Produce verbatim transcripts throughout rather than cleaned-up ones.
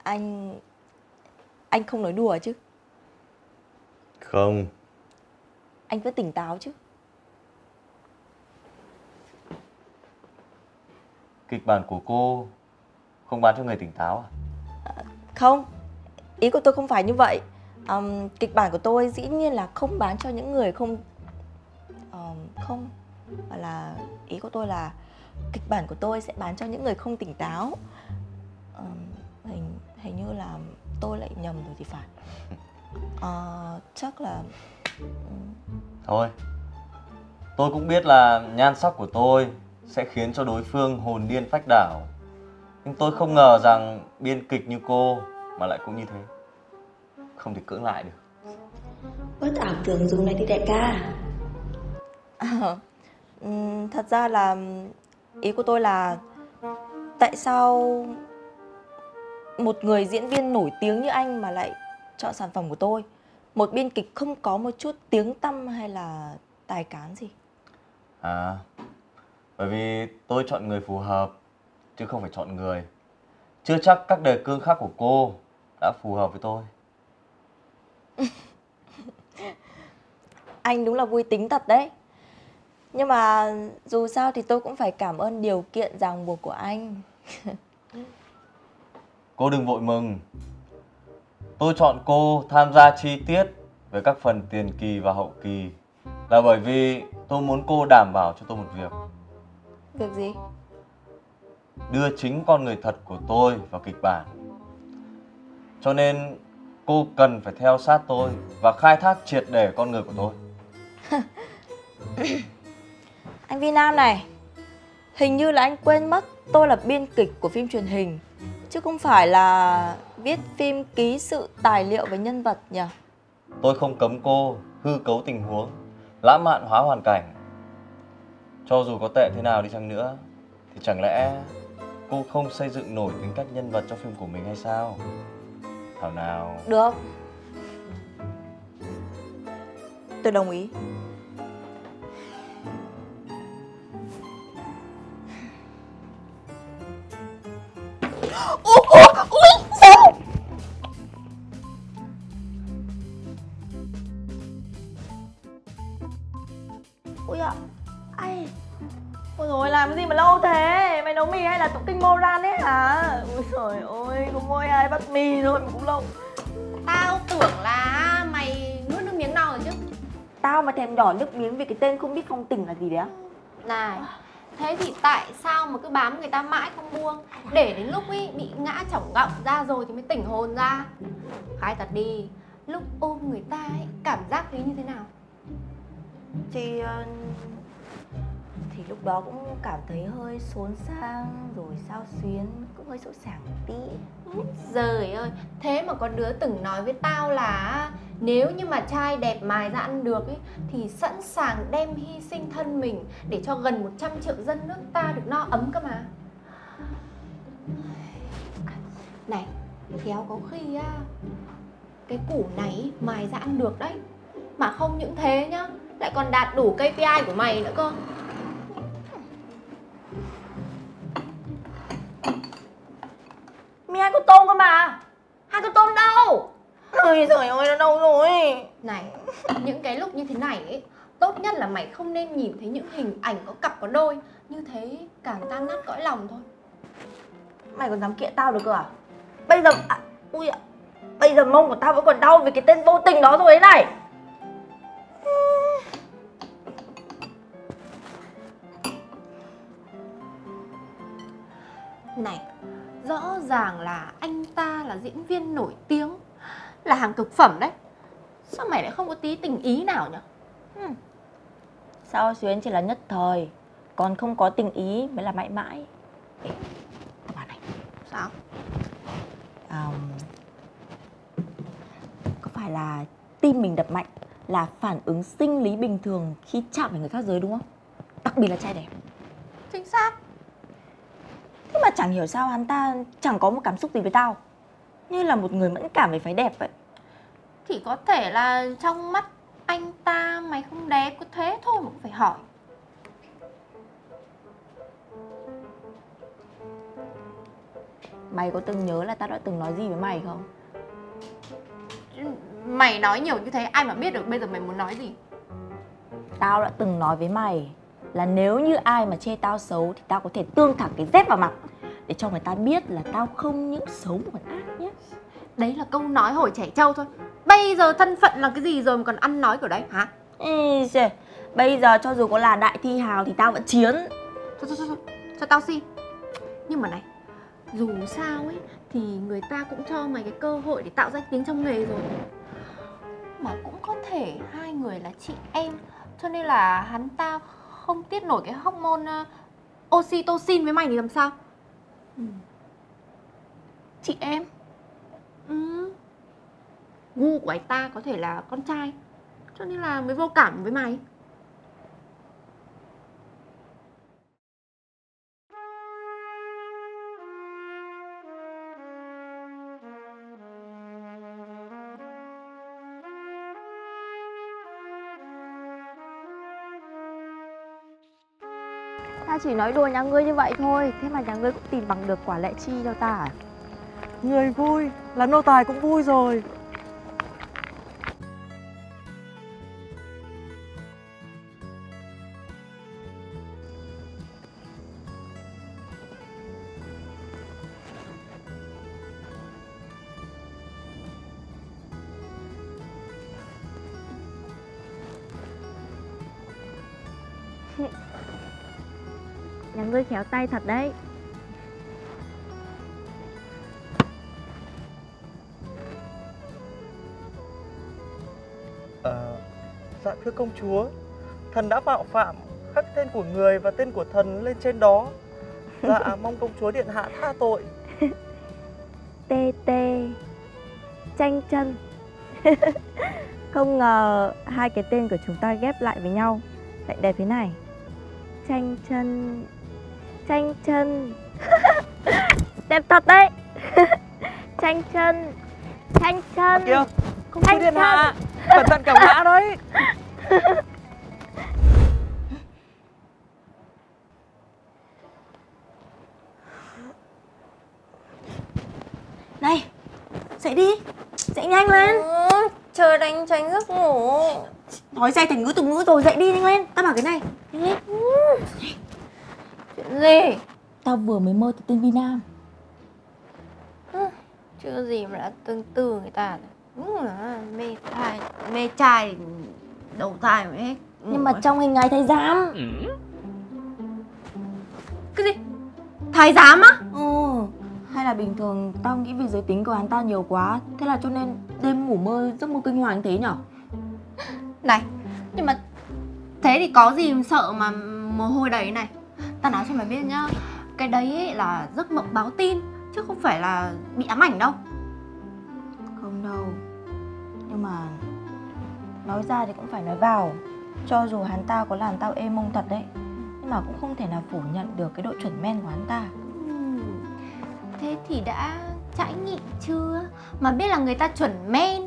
Anh... Anh không nói đùa chứ? Không. Anh vẫn tỉnh táo chứ? Kịch bản của cô không bán cho người tỉnh táo à? À, không, ý của tôi không phải như vậy. um, Kịch bản của tôi dĩ nhiên là không bán cho những người không... Um, không, mà là ý của tôi là kịch bản của tôi sẽ bán cho những người không tỉnh táo. um, hình, hình như là tôi lại nhầm rồi thì phải. uh, Chắc là... Um... Thôi, tôi cũng biết là nhan sắc của tôi sẽ khiến cho đối phương hồn điên phách đảo. Nhưng tôi không ngờ rằng biên kịch như cô mà lại cũng như thế. Không thể cưỡng lại được. Bớt ảo tưởng dùng này đi đại ca. À, um, thật ra là ý của tôi là tại sao một người diễn viên nổi tiếng như anh mà lại chọn sản phẩm của tôi? Một biên kịch không có một chút tiếng tăm hay là tài cán gì. À, bởi vì tôi chọn người phù hợp chứ không phải chọn người. Chưa chắc các đề cương khác của cô đã phù hợp với tôi. Anh đúng là vui tính thật đấy. Nhưng mà dù sao thì tôi cũng phải cảm ơn điều kiện ràng buộc của anh. Cô đừng vội mừng. Tôi chọn cô tham gia chi tiết về các phần tiền kỳ và hậu kỳ là bởi vì tôi muốn cô đảm bảo cho tôi một việc. Việc gì? Đưa chính con người thật của tôi vào kịch bản. Cho nên cô cần phải theo sát tôi và khai thác triệt để con người của tôi. Anh Vi Nam này, hình như là anh quên mất tôi là biên kịch của phim truyền hình, chứ không phải là viết phim ký sự tài liệu về nhân vật nhỉ? Tôi không cấm cô hư cấu tình huống, lãng mạn hóa hoàn cảnh. Cho dù có tệ thế nào đi chăng nữa thì chẳng lẽ cô không xây dựng nổi tính cách nhân vật cho phim của mình hay sao? Thảo nào. Được, tôi đồng ý. Ủa, ủa, ủa, sao? Ôi ạ, ai? Ôi dồi, làm cái gì mà lâu thế? Mày nấu mì hay là tụng kinh Moran ấy hả? Ôi trời ơi, có mỗi hai bát mì thôi mà cũng lâu. Tao tưởng là mày nuốt nước miếng nào rồi chứ. Tao mà thèm đỏ nước miếng vì cái tên không biết phong tình là gì đấy á? Này, thế thì tại sao mà cứ bám người ta mãi không buông? Để đến lúc ý bị ngã chỏng gọng ra rồi thì mới tỉnh hồn ra. Khai thật đi, lúc ôm người ta ấy, cảm giác thấy như thế nào? Thì... Uh, thì lúc đó cũng cảm thấy hơi xốn sang, rồi xao xuyến, cũng hơi sỗ sàng một tí. Giời ơi, thế mà có đứa từng nói với tao là nếu như mà trai đẹp mài ra ăn được ấy, thì sẵn sàng đem hy sinh thân mình để cho gần một trăm triệu dân nước ta được no ấm cơ mà. Này, khéo có khi á, cái củ này mài ra ăn được đấy. Mà không những thế nhá, lại còn đạt đủ ca pê i của mày nữa cơ. Mì hai con tôm cơ mà. Hai con tôm đâu? Ôi trời ơi, nó đâu rồi? Này, những cái lúc như thế này ấy, tốt nhất là mày không nên nhìn thấy những hình ảnh có cặp có đôi. Như thế càng tan nát cõi lòng thôi. Mày còn dám kiện tao được cơ à? Bây giờ... À, ui ạ, bây giờ mông của tao vẫn còn đau vì cái tên vô tình đó rồi đấy này. Này, rõ ràng là anh ta là diễn viên nổi tiếng, là hàng cực phẩm đấy. Sao mày lại không có tí tình ý nào nhỉ? Hmm. Sao xuyến chỉ là nhất thời, còn không có tình ý mới là mãi mãi. Ê, bà này. Sao? Um, có phải là tim mình đập mạnh là phản ứng sinh lý bình thường khi chạm vào người khác giới đúng không? Đặc biệt là trai đẹp. Chính xác. Thế mà chẳng hiểu sao hắn ta chẳng có một cảm xúc gì với tao, như là một người mẫn cảm về phái đẹp vậy. Thì có thể là trong mắt anh ta mày không đẹp, có thế thôi mà cũng phải hỏi. Mày có từng nhớ là tao đã từng nói gì với mày không? Mày nói nhiều như thế ai mà biết được bây giờ mày muốn nói gì? Tao đã từng nói với mày là nếu như ai mà chê tao xấu thì tao có thể tương thẳng cái dép vào mặt để cho người ta biết là tao không những xấu mà còn ác nhé. Đấy là câu nói hồi trẻ trâu thôi. Bây giờ thân phận là cái gì rồi mà còn ăn nói kiểu đấy hả? Ê, giời, bây giờ cho dù có là đại thi hào thì tao vẫn chiến. Thôi thôi thôi, thôi. Cho tao xin. Nhưng mà này, dù sao ấy thì người ta cũng cho mày cái cơ hội để tạo danh tiếng trong nghề rồi. Mà cũng có thể hai người là chị em, cho nên là hắn ta không tiết nổi cái hormone uh, oxytocin với mày thì làm sao? Ừ. Chị em? Ừ. Gu của anh ta có thể là con trai, cho nên là mới vô cảm với mày. Ta chỉ nói đùa nhà ngươi như vậy thôi. Thế mà nhà ngươi cũng tìm bằng được quả lệ chi cho ta à? Người vui, làm nô tài cũng vui rồi. Nhà ngươi khéo tay thật đấy. Ờ, dạ thưa công chúa, thần đã mạo phạm khắc tên của người và tên của thần lên trên đó. Dạ mong công chúa điện hạ tha tội. Tê tê Chanh chân. Không ngờ hai cái tên của chúng ta ghép lại với nhau lại đẹp thế này. Chanh chân. Chanh chân. Đẹp thật đấy. Chanh chân. Chanh chân. Kìa, công chúa Chanh điện chân. hạ, cẩn thận kẻo ngã đấy. Này, dậy đi. Dậy nhanh lên. Ừ, chờ đánh tránh giấc ngủ. Nói dậy thành ngữ từ ngữ rồi, dậy đi nhanh lên. Tao bảo cái này. Nhanh lên. Chuyện gì? Tao vừa mới mơ thấy tên Vi Nam. Chưa gì mà đã tương tư người ta rồi. Đúng là mê trai, mê trai đầu thai mới hết. Nhưng mà trong hình ngài thái giám. Cái gì? Thái giám á? Ừ. Hay là bình thường tao nghĩ vì giới tính của hắn ta nhiều quá, thế là cho nên đêm ngủ mơ giấc mơ kinh hoàng thế nhở? Này, nhưng mà thế thì có gì sợ mà mồ hôi đầy này. Ta nói cho mày biết nhá, cái đấy ấy là giấc mộng báo tin, chứ không phải là bị ám ảnh đâu. Không đâu. Nhưng mà nói ra thì cũng phải nói vào. Cho dù hắn ta có làm tao ê mông thật đấy, nhưng mà cũng không thể nào phủ nhận được cái độ chuẩn men của hắn ta. Ừm, Thế thì đã trải nghiệm chưa? Mà biết là người ta chuẩn men.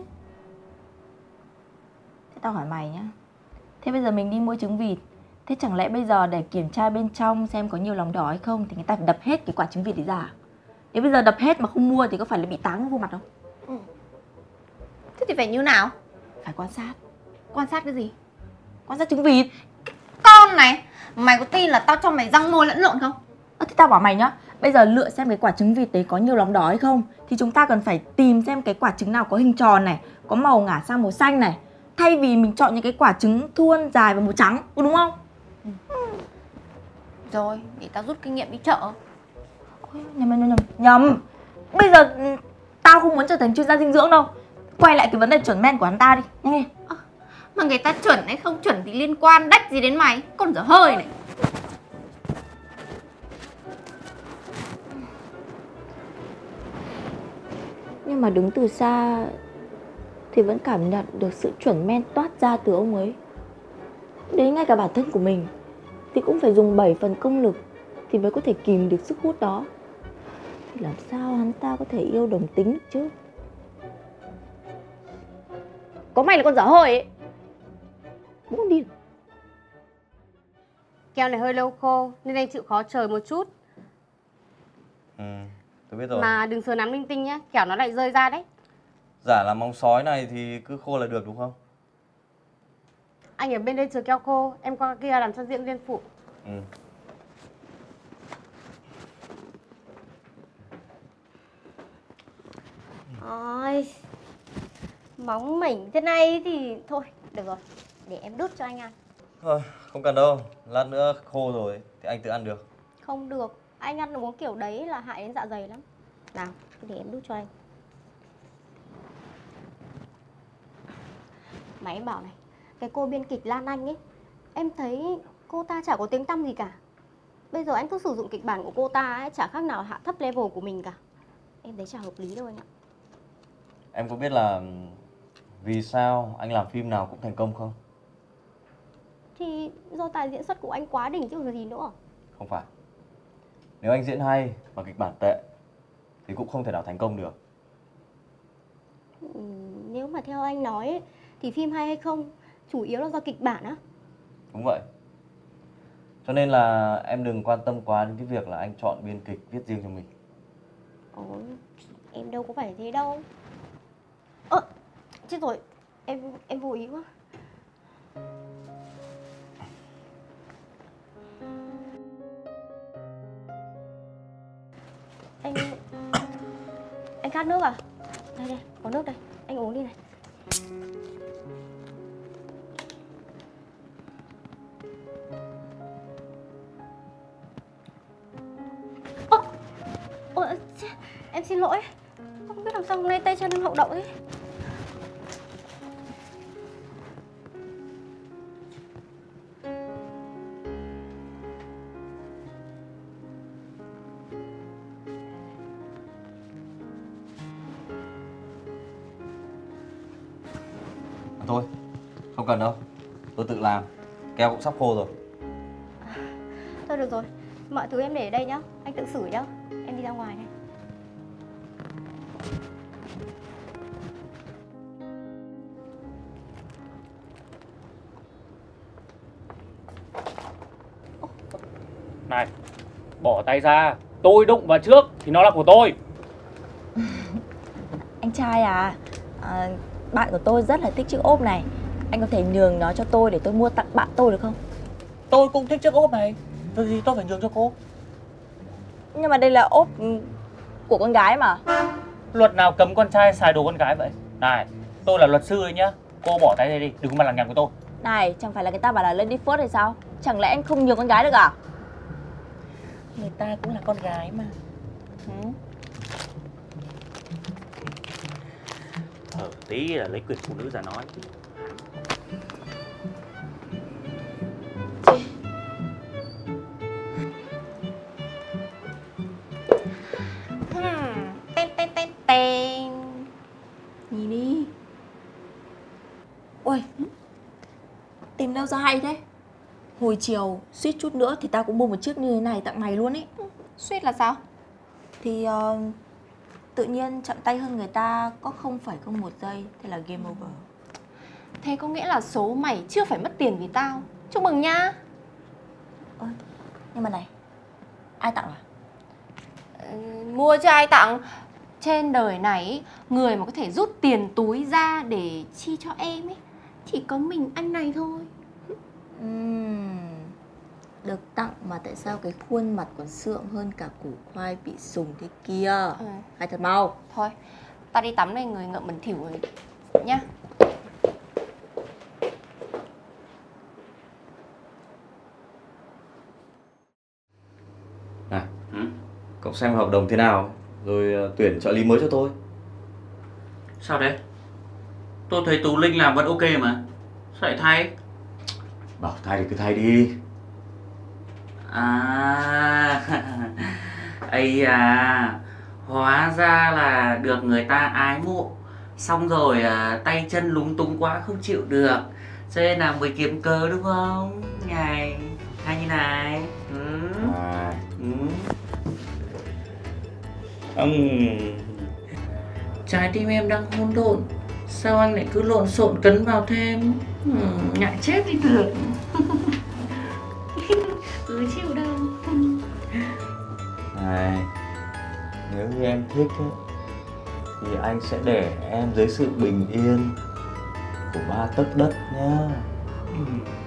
Thế tao hỏi mày nhá, thế bây giờ mình đi mua trứng vịt, thế chẳng lẽ bây giờ để kiểm tra bên trong xem có nhiều lòng đỏ hay không thì người ta phải đập hết cái quả trứng vịt đấy ra à? Nếu bây giờ đập hết mà không mua thì có phải là bị táng vô mặt không? Ừ. Thế thì phải như nào? Phải quan sát. Quan sát cái gì? Quan sát trứng vịt. Con này, mày có tin là tao cho mày răng môi lẫn lộn không? Ơ thế tao bảo mày nhá, bây giờ lựa xem cái quả trứng vịt đấy có nhiều lòng đỏ hay không thì chúng ta cần phải tìm xem cái quả trứng nào có hình tròn này, có màu ngả sang màu xanh này, thay vì mình chọn những cái quả trứng thuôn dài và màu trắng, đúng không? Ừ. Rồi, để tao rút kinh nghiệm đi chợ. Ôi, nhầm, nhầm, nhầm, nhầm. Bây giờ ừ, tao không muốn trở thành chuyên gia dinh dưỡng đâu. Quay lại cái vấn đề chuẩn men của hắn ta đi, nhanh lên. À, mà người ta chuẩn hay không chuẩn thì liên quan đách gì đến mày? Con dở hơi này. Nhưng mà đứng từ xa thì vẫn cảm nhận được sự chuẩn men toát ra từ ông ấy. Đến ngay cả bản thân của mình thì cũng phải dùng bảy phần công lực thì mới có thể kìm được sức hút đó. Thì làm sao hắn ta có thể yêu đồng tính được chứ? Có mày là con dở hơi ấy. Muốn đi. Keo này hơi lâu khô nên anh chịu khó chờ một chút. Ừ. tôi biết rồi. Mà đừng sờ nắm linh tinh nhá, kẻo nó lại rơi ra đấy. Giả là móng sói này thì cứ khô là được đúng không? Anh ở bên đây chờ keo khô, em qua kia làm cho diễn viên phụ. Ừ. Ôi, móng mảnh thế này thì thôi, được rồi, để em đút cho anh ăn. Thôi, không cần đâu, lát nữa khô rồi thì anh tự ăn được. Không được, anh ăn uống kiểu đấy là hại đến dạ dày lắm. Nào, để em đút cho anh. Mà em bảo này, cái cô biên kịch Lan Anh ấy, em thấy cô ta chả có tiếng tăm gì cả. Bây giờ anh cứ sử dụng kịch bản của cô ta ấy, chả khác nào hạ thấp level của mình cả. Em thấy chả hợp lý đâu anh ạ. Em có biết là vì sao anh làm phim nào cũng thành công không? Thì do tài diễn xuất của anh quá đỉnh chứ còn gì nữa. Không phải. Nếu anh diễn hay và kịch bản tệ thì cũng không thể nào thành công được. Ừ, nếu mà theo anh nói ấy, thì phim hay hay không chủ yếu là do kịch bản á. Đúng vậy. Cho nên là em đừng quan tâm quá đến cái việc là anh chọn biên kịch viết riêng cho mình. Ồ, em đâu có phải thế đâu. Ơ, chết rồi, em em vô ý quá. Anh anh khát nước à? Đây đây, có nước đây, anh uống đi này. Ơ, ôi, em xin lỗi. Không biết làm sao hôm nay tay chân em hậu đậu ấy. Thôi, không cần đâu. Tôi tự làm. Keo cũng sắp khô rồi. Thôi được rồi, mọi thứ em để ở đây nhá. Anh tự xử nhá. Em đi ra ngoài đây. Này, bỏ tay ra. Tôi đụng vào trước thì nó là của tôi. Anh trai à, à, bạn của tôi rất là thích chiếc ốp này. Anh có thể nhường nó cho tôi để tôi mua tặng bạn tôi được không? Tôi cũng thích chiếc ốp này. Việc gì tôi phải nhường cho cô? Nhưng mà đây là ốp của con gái mà. Luật nào cấm con trai xài đồ con gái vậy? Này, tôi là luật sư đấy nhá. Cô bỏ tay ra đi, đừng có mà lằng nhằng của tôi. Này, chẳng phải là người ta bảo là lady first hay sao? Chẳng lẽ anh không nhường con gái được à? Người ta cũng là con gái mà. Ừ. Thở tí là lấy quyền phụ nữ ra nói. Hmm, tên tên tên tên. Nhìn đi. Ôi, tìm đâu ra hay thế? Hồi chiều suýt chút nữa thì tao cũng mua một chiếc như thế này tặng mày luôn ấy. Suýt là sao? Thì uh, tự nhiên chậm tay hơn người ta có không phẩy không một giây, thế là game over. Thế có nghĩa là số mày chưa phải mất tiền vì tao. Chúc mừng nha. Ôi, nhưng mà này, ai tặng à? Ừ, mua cho ai tặng. Trên đời này người mà có thể rút tiền túi ra để chi cho em ấy chỉ có mình anh này thôi. Uhm, được tặng mà tại sao cái khuôn mặt còn sượng hơn cả củ khoai bị sùng thế kia? Ừ. Hay thật mau. Thôi, tao đi tắm đây, người ngợm bẩn thỉu rồi nhá. Này, cậu xem hợp đồng thế nào rồi uh, tuyển trợ lý mới cho tôi. Sao đấy? Tôi thấy Tú Linh làm vẫn ok mà. Sao lại thay? Bảo thay thì cứ thay đi. À, ây à, hóa ra là được người ta ái mộ. Xong rồi à, tay chân lúng túng quá không chịu được, cho nên là mới kiếm cớ đúng không? Này, hay như này. Ừ. À. Ừ. Uhm. Trái tim em đang hỗn độn, sao anh lại cứ lộn xộn cấn vào thêm? Uhm, ngại chết đi được. Cứ chịu đâu. Này, nếu như em thích ấy, thì anh sẽ để em dưới sự bình yên của ba tấc đất nhá. Ừ.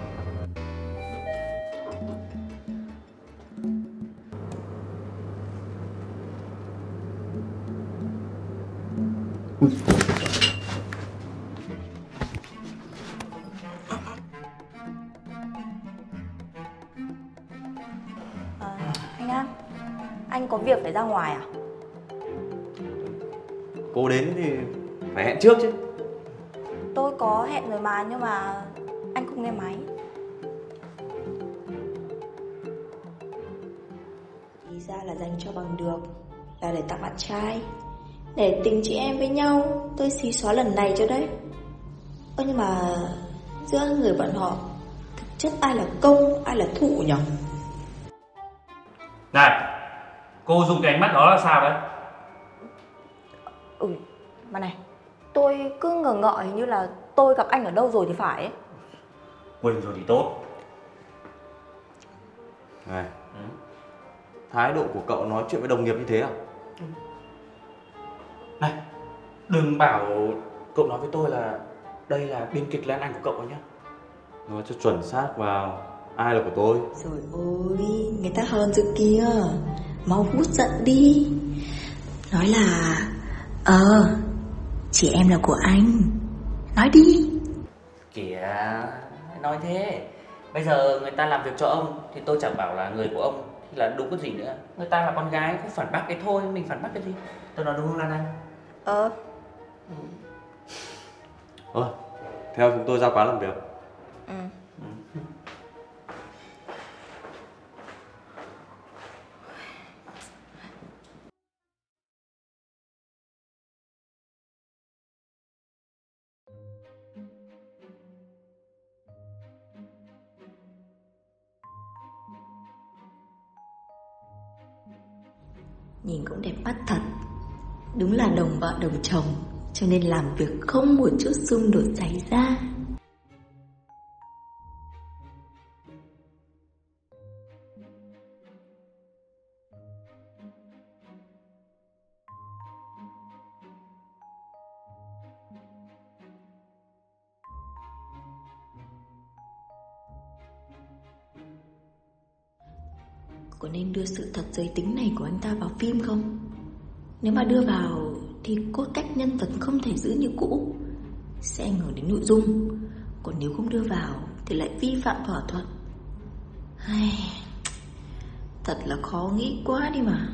À, anh An, anh có việc phải ra ngoài à? Cô đến thì phải hẹn trước chứ. Tôi có hẹn rồi mà, nhưng mà anh không nghe máy. Thì ra là dành cho bằng được, là để tặng bạn trai, để tình chị em với nhau. Tôi xí xóa lần này cho đấy. Ơ nhưng mà giữa người bọn họ thực chất ai là công, ai là thụ nhỉ? Này, cô dùng cái ánh mắt đó là sao đấy? Ừ, mà này, tôi cứ ngờ ngợ hình như là tôi gặp anh ở đâu rồi thì phải ấy. Quên rồi thì tốt. Này, thái độ của cậu nói chuyện với đồng nghiệp như thế à? Này, đừng bảo cậu nói với tôi là đây là biên kịch Lan Anh của cậu nhá. Nói cho chuẩn xác vào, ai là của tôi? Rồi ôi, người ta hờn rồi kìa. Mau hút giận đi. Nói là Ờ, chị em là của anh. Nói đi. Kìa, nói thế. Bây giờ người ta làm việc cho ông thì tôi chẳng bảo là người của ông thì là đúng cái gì nữa. Người ta là con gái, cứ phản bác cái thôi, mình phản bác cái gì? Tôi nói đúng không Lan Anh? Ờ. Thôi, theo chúng tôi ra quán làm việc. Ừ. Nhìn cũng đẹp mắt thật. Đúng là đồng vợ đồng chồng, cho nên làm việc không một chút xung đột xảy ra. Có nên đưa sự thật giới tính này của anh ta vào phim không? Nếu mà đưa vào thì cốt cách nhân vật không thể giữ như cũ, sẽ ảnh hưởng đến nội dung. Còn nếu không đưa vào thì lại vi phạm thỏa thuận. Ai... Thật là khó nghĩ quá đi mà.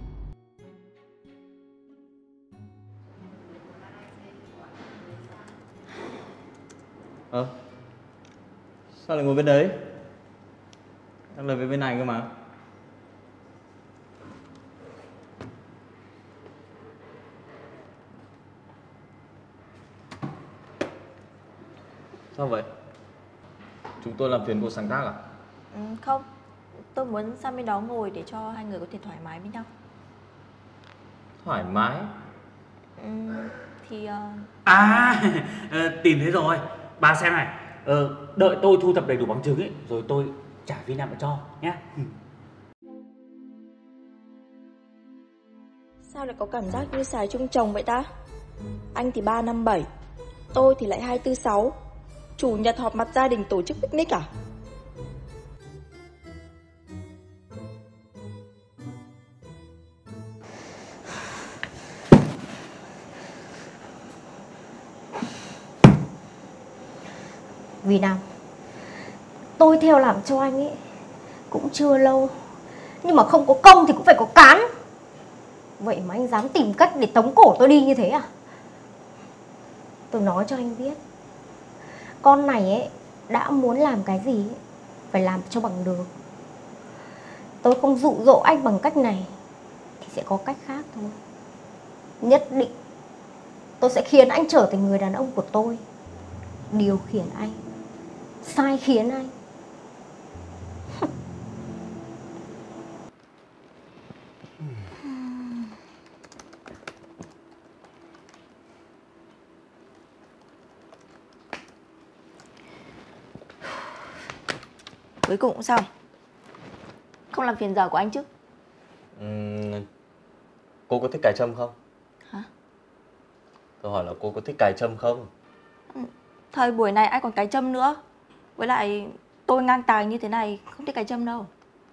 Ờ, sao lại ngồi bên đấy? Đang lời với bên này cơ mà. Sao vậy? Chúng tôi làm phiền cô sáng tác à? Ừ, không, tôi muốn sang bên đó ngồi để cho hai người có thể thoải mái với nhau. Thoải mái? Ừ, thì... Uh... À, tìm thấy rồi. Bà xem này, ờ, đợi tôi thu thập đầy đủ bằng chứng ấy, rồi tôi trả Vi Nam cho nhé. Sao lại có cảm giác như xài chung chồng vậy ta? Anh thì ba năm bảy, tôi thì lại hai tư sáu. Chủ nhật họp mặt gia đình tổ chức picnic à? Vì nào, tôi theo làm cho anh ấy cũng chưa lâu, nhưng mà không có công thì cũng phải có cán. Vậy mà anh dám tìm cách để tống cổ tôi đi như thế à? Tôi nói cho anh biết, con này ấy đã muốn làm cái gì ấy, phải làm cho bằng được. Tôi không dụ dỗ anh bằng cách này thì sẽ có cách khác thôi. Nhất định tôi sẽ khiến anh trở thành người đàn ông của tôi, điều khiển anh, sai khiến anh. Cuối cùng cũng xong. Không làm phiền giờ của anh chứ? Uhm, cô có thích cài trâm không? Hả? Tôi hỏi là cô có thích cài trâm không? Thời buổi này ai còn cài trâm nữa. Với lại tôi ngang tàng như thế này không thích cài trâm đâu.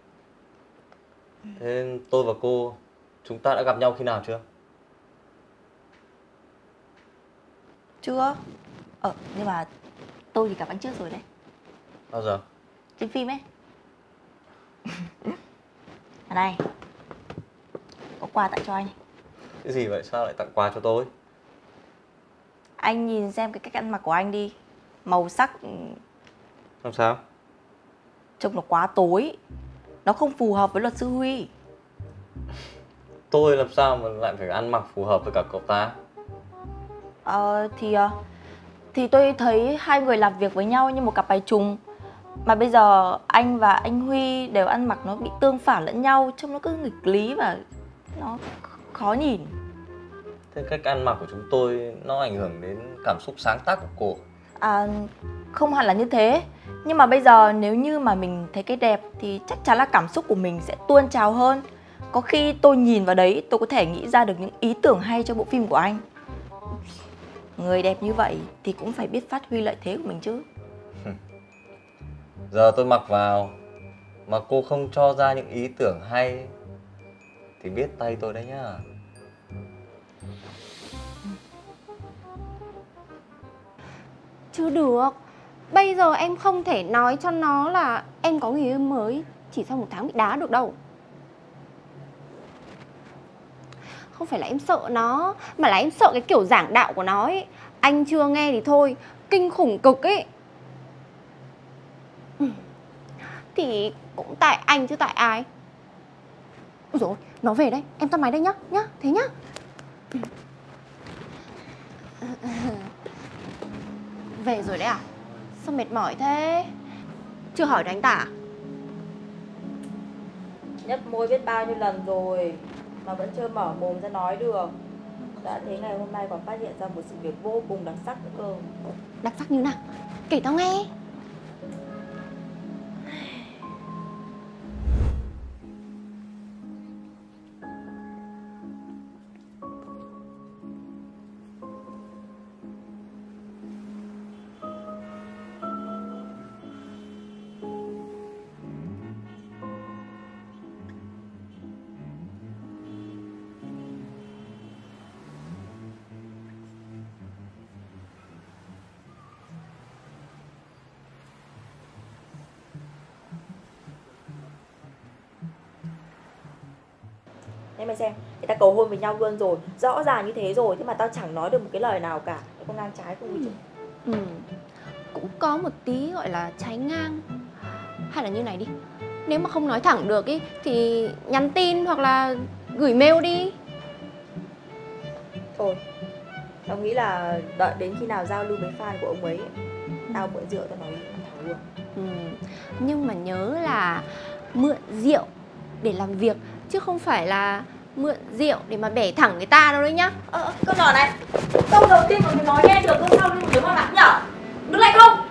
Thế tôi và cô, chúng ta đã gặp nhau khi nào chưa? Chưa. Ờ, nhưng mà tôi thì gặp anh trước rồi đấy. Bao giờ? Trên phim ấy. À này, có quà tặng cho anh. Cái gì vậy? Sao lại tặng quà cho tôi? Anh nhìn xem cái cách ăn mặc của anh đi. Màu sắc Làm sao? trông nó quá tối. Nó không phù hợp với luật sư Huy. Tôi làm sao mà lại phải ăn mặc phù hợp với cả cậu ta? Ờ, thì ờ, thì tôi thấy hai người làm việc với nhau như một cặp bài trùng. Mà bây giờ anh và anh Huy đều ăn mặc nó bị tương phản lẫn nhau. Trông nó cứ nghịch lý và nó khó nhìn. Thế cách ăn mặc của chúng tôi nó ảnh hưởng đến cảm xúc sáng tác của cô. À, không hẳn là như thế. Nhưng mà bây giờ nếu như mà mình thấy cái đẹp thì chắc chắn là cảm xúc của mình sẽ tuôn trào hơn. Có khi tôi nhìn vào đấy tôi có thể nghĩ ra được những ý tưởng hay cho bộ phim của anh. Người đẹp như vậy thì cũng phải biết phát huy lợi thế của mình chứ. Giờ tôi mặc vào mà cô không cho ra những ý tưởng hay thì biết tay tôi đấy nhá. Chứ được. Bây giờ em không thể nói cho nó là em có người yêu mới chỉ sau một tháng bị đá được đâu. Không phải là em sợ nó, mà là em sợ cái kiểu giảng đạo của nó ấy. Anh chưa nghe thì thôi, kinh khủng cực ấy. Thì cũng tại anh chứ tại ai. Ôi dồi ôi, nó về đây, em tắt máy đây nhá, nhá, thế nhá. Về rồi đấy à? Sao mệt mỏi thế? Chưa hỏi được anh ta à? Nhấp môi biết bao nhiêu lần rồi mà vẫn chưa mở mồm ra nói được. Đã thế ngày hôm nay còn phát hiện ra một sự việc vô cùng đặc sắc nữa cơ. Đặc sắc như nào? Kể tao nghe. Thế mày xem, người ta cầu hôn với nhau luôn rồi, rõ ràng như thế rồi, thế mà tao chẳng nói được một cái lời nào cả. Mày có ngang trái không? Ừ. Ừ. Cũng có một tí gọi là trái ngang. Hay là như này đi, nếu mà không nói thẳng được ý thì nhắn tin hoặc là gửi mail đi. Thôi, tao nghĩ là đợi đến khi nào giao lưu với fan của ông ấy, tao mượn rượu tao nói thẳng luôn. Ừ. Nhưng mà nhớ là mượn rượu để làm việc chứ không phải là mượn rượu để mà bẻ thẳng người ta đâu đấy nhá. Ờ, câu nhỏ này, câu đầu tiên mà mình nói nghe được, câu sau đi nếu mà nặng nhở. Đứng lại không?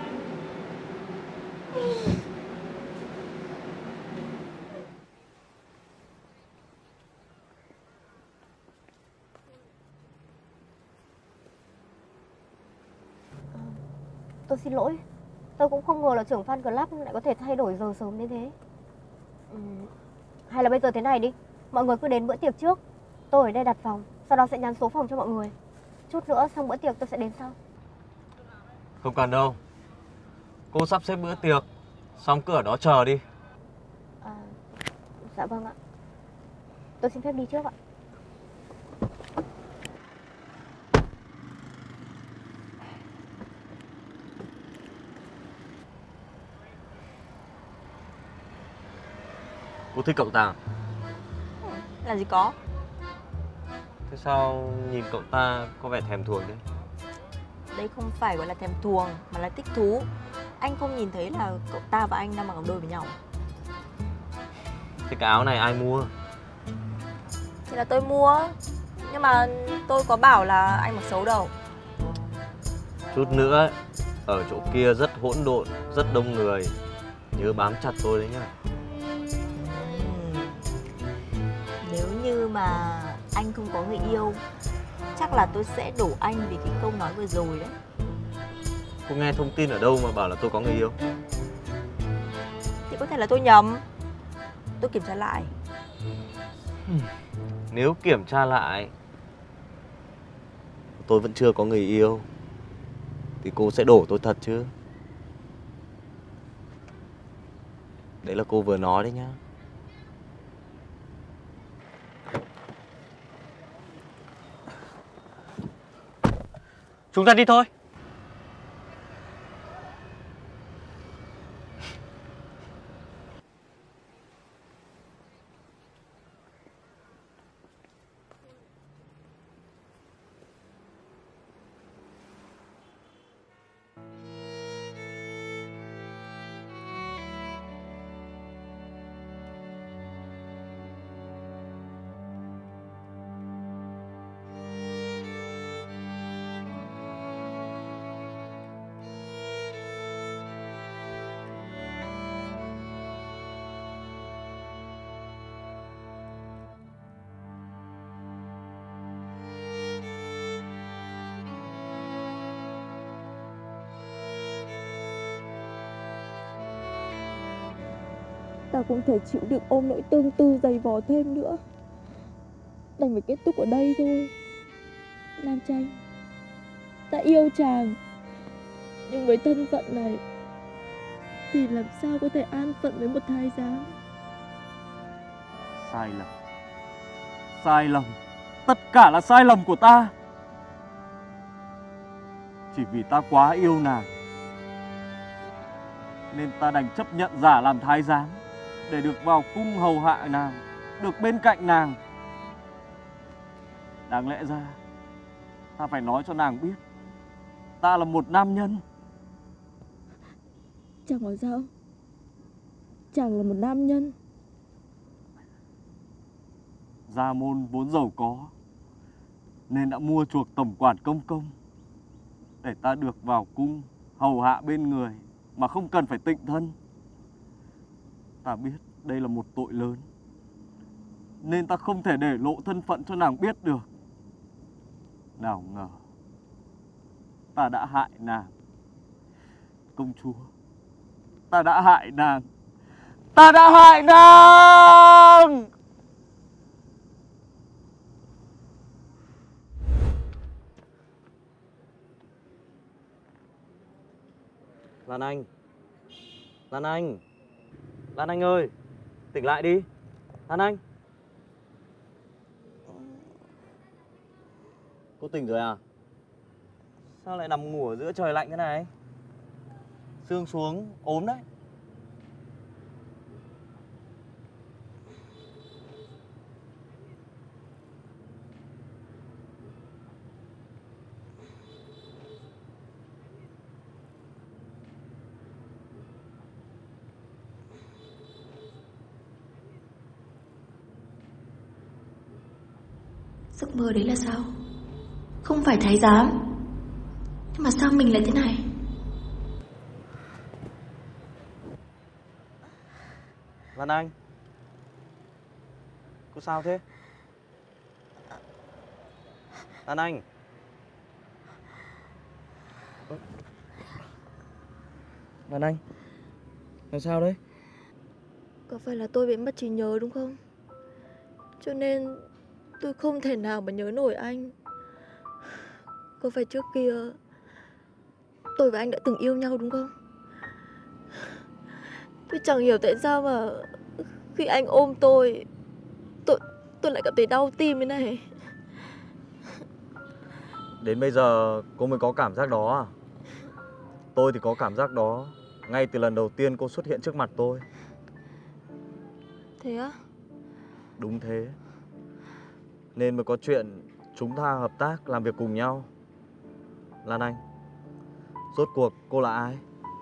Tôi xin lỗi. Tôi cũng không ngờ là trưởng fan club lại có thể thay đổi giờ sớm đến thế. Ừ. Hay là bây giờ thế này đi, mọi người cứ đến bữa tiệc trước, tôi ở đây đặt phòng, sau đó sẽ nhắn số phòng cho mọi người. Chút nữa xong bữa tiệc tôi sẽ đến sau. Không cần đâu. Cô sắp xếp bữa tiệc, xong cứ ở đó chờ đi. À, dạ vâng ạ. Tôi xin phép đi trước ạ. Cô thích cậu ta? Là gì có. Thế sao nhìn cậu ta có vẻ thèm thuồng đấy? Đây không phải gọi là thèm thuồng mà là thích thú. Anh không nhìn thấy là cậu ta và anh đang mặc đôi với nhau. Thế cái áo này ai mua? Thì là tôi mua. Nhưng mà tôi có bảo là anh mặc xấu đâu. Chút nữa ấy, ở chỗ kia rất hỗn độn, rất đông người. Nhớ bám chặt tôi đấy nhá. Nếu như mà anh không có người yêu, chắc là tôi sẽ đổ anh vì cái câu nói vừa rồi đấy. Cô nghe thông tin ở đâu mà bảo là tôi có người yêu? Thì có thể là tôi nhầm. Tôi kiểm tra lại. Nếu kiểm tra lại tôi vẫn chưa có người yêu thì cô sẽ đổ tôi thật chứ? Đấy là cô vừa nói đấy nhá. Chúng ta đi thôi. Ta không thể chịu đựng ôm nỗi tương tư dày vò thêm nữa. Đành phải kết thúc ở đây thôi. Lan Tranh, ta yêu chàng, nhưng với thân phận này thì làm sao có thể an phận với một thái giám. Sai lầm. Sai lầm. Tất cả là sai lầm của ta. Chỉ vì ta quá yêu nàng nên ta đành chấp nhận giả làm thái giám để được vào cung hầu hạ nàng, được bên cạnh nàng. Đáng lẽ ra ta phải nói cho nàng biết ta là một nam nhân. Chàng nói sao? Chàng là một nam nhân? Gia môn vốn giàu có nên đã mua chuộc tổng quản công công để ta được vào cung hầu hạ bên người mà không cần phải tịnh thân. Ta biết đây là một tội lớn nên ta không thể để lộ thân phận cho nàng biết được. Nào ngờ ta đã hại nàng. Công chúa, ta đã hại nàng. Ta đã hại nàng. Lan Anh, Lan Anh, Lan Anh ơi, tỉnh lại đi. Lan Anh, cô tỉnh rồi à? Sao lại nằm ngủ ở giữa trời lạnh thế này? Sương xuống ốm đấy. Giấc mơ đấy là sao? Không phải thái giám, nhưng mà sao mình lại thế này? Lan Anh, cô sao thế? Lan Anh, Lan Anh, làm sao đấy? Có phải là tôi bị mất trí nhớ đúng không? Cho nên tôi không thể nào mà nhớ nổi anh. Có phải trước kia tôi và anh đã từng yêu nhau đúng không? Tôi chẳng hiểu tại sao mà khi anh ôm tôi, Tôi tôi lại cảm thấy đau tim thế này. Đến bây giờ cô mới có cảm giác đó à? Tôi thì có cảm giác đó ngay từ lần đầu tiên cô xuất hiện trước mặt tôi. Thế á? Đúng thế. Nên mới có chuyện chúng ta hợp tác làm việc cùng nhau. Lan Anh, rốt cuộc cô là ai?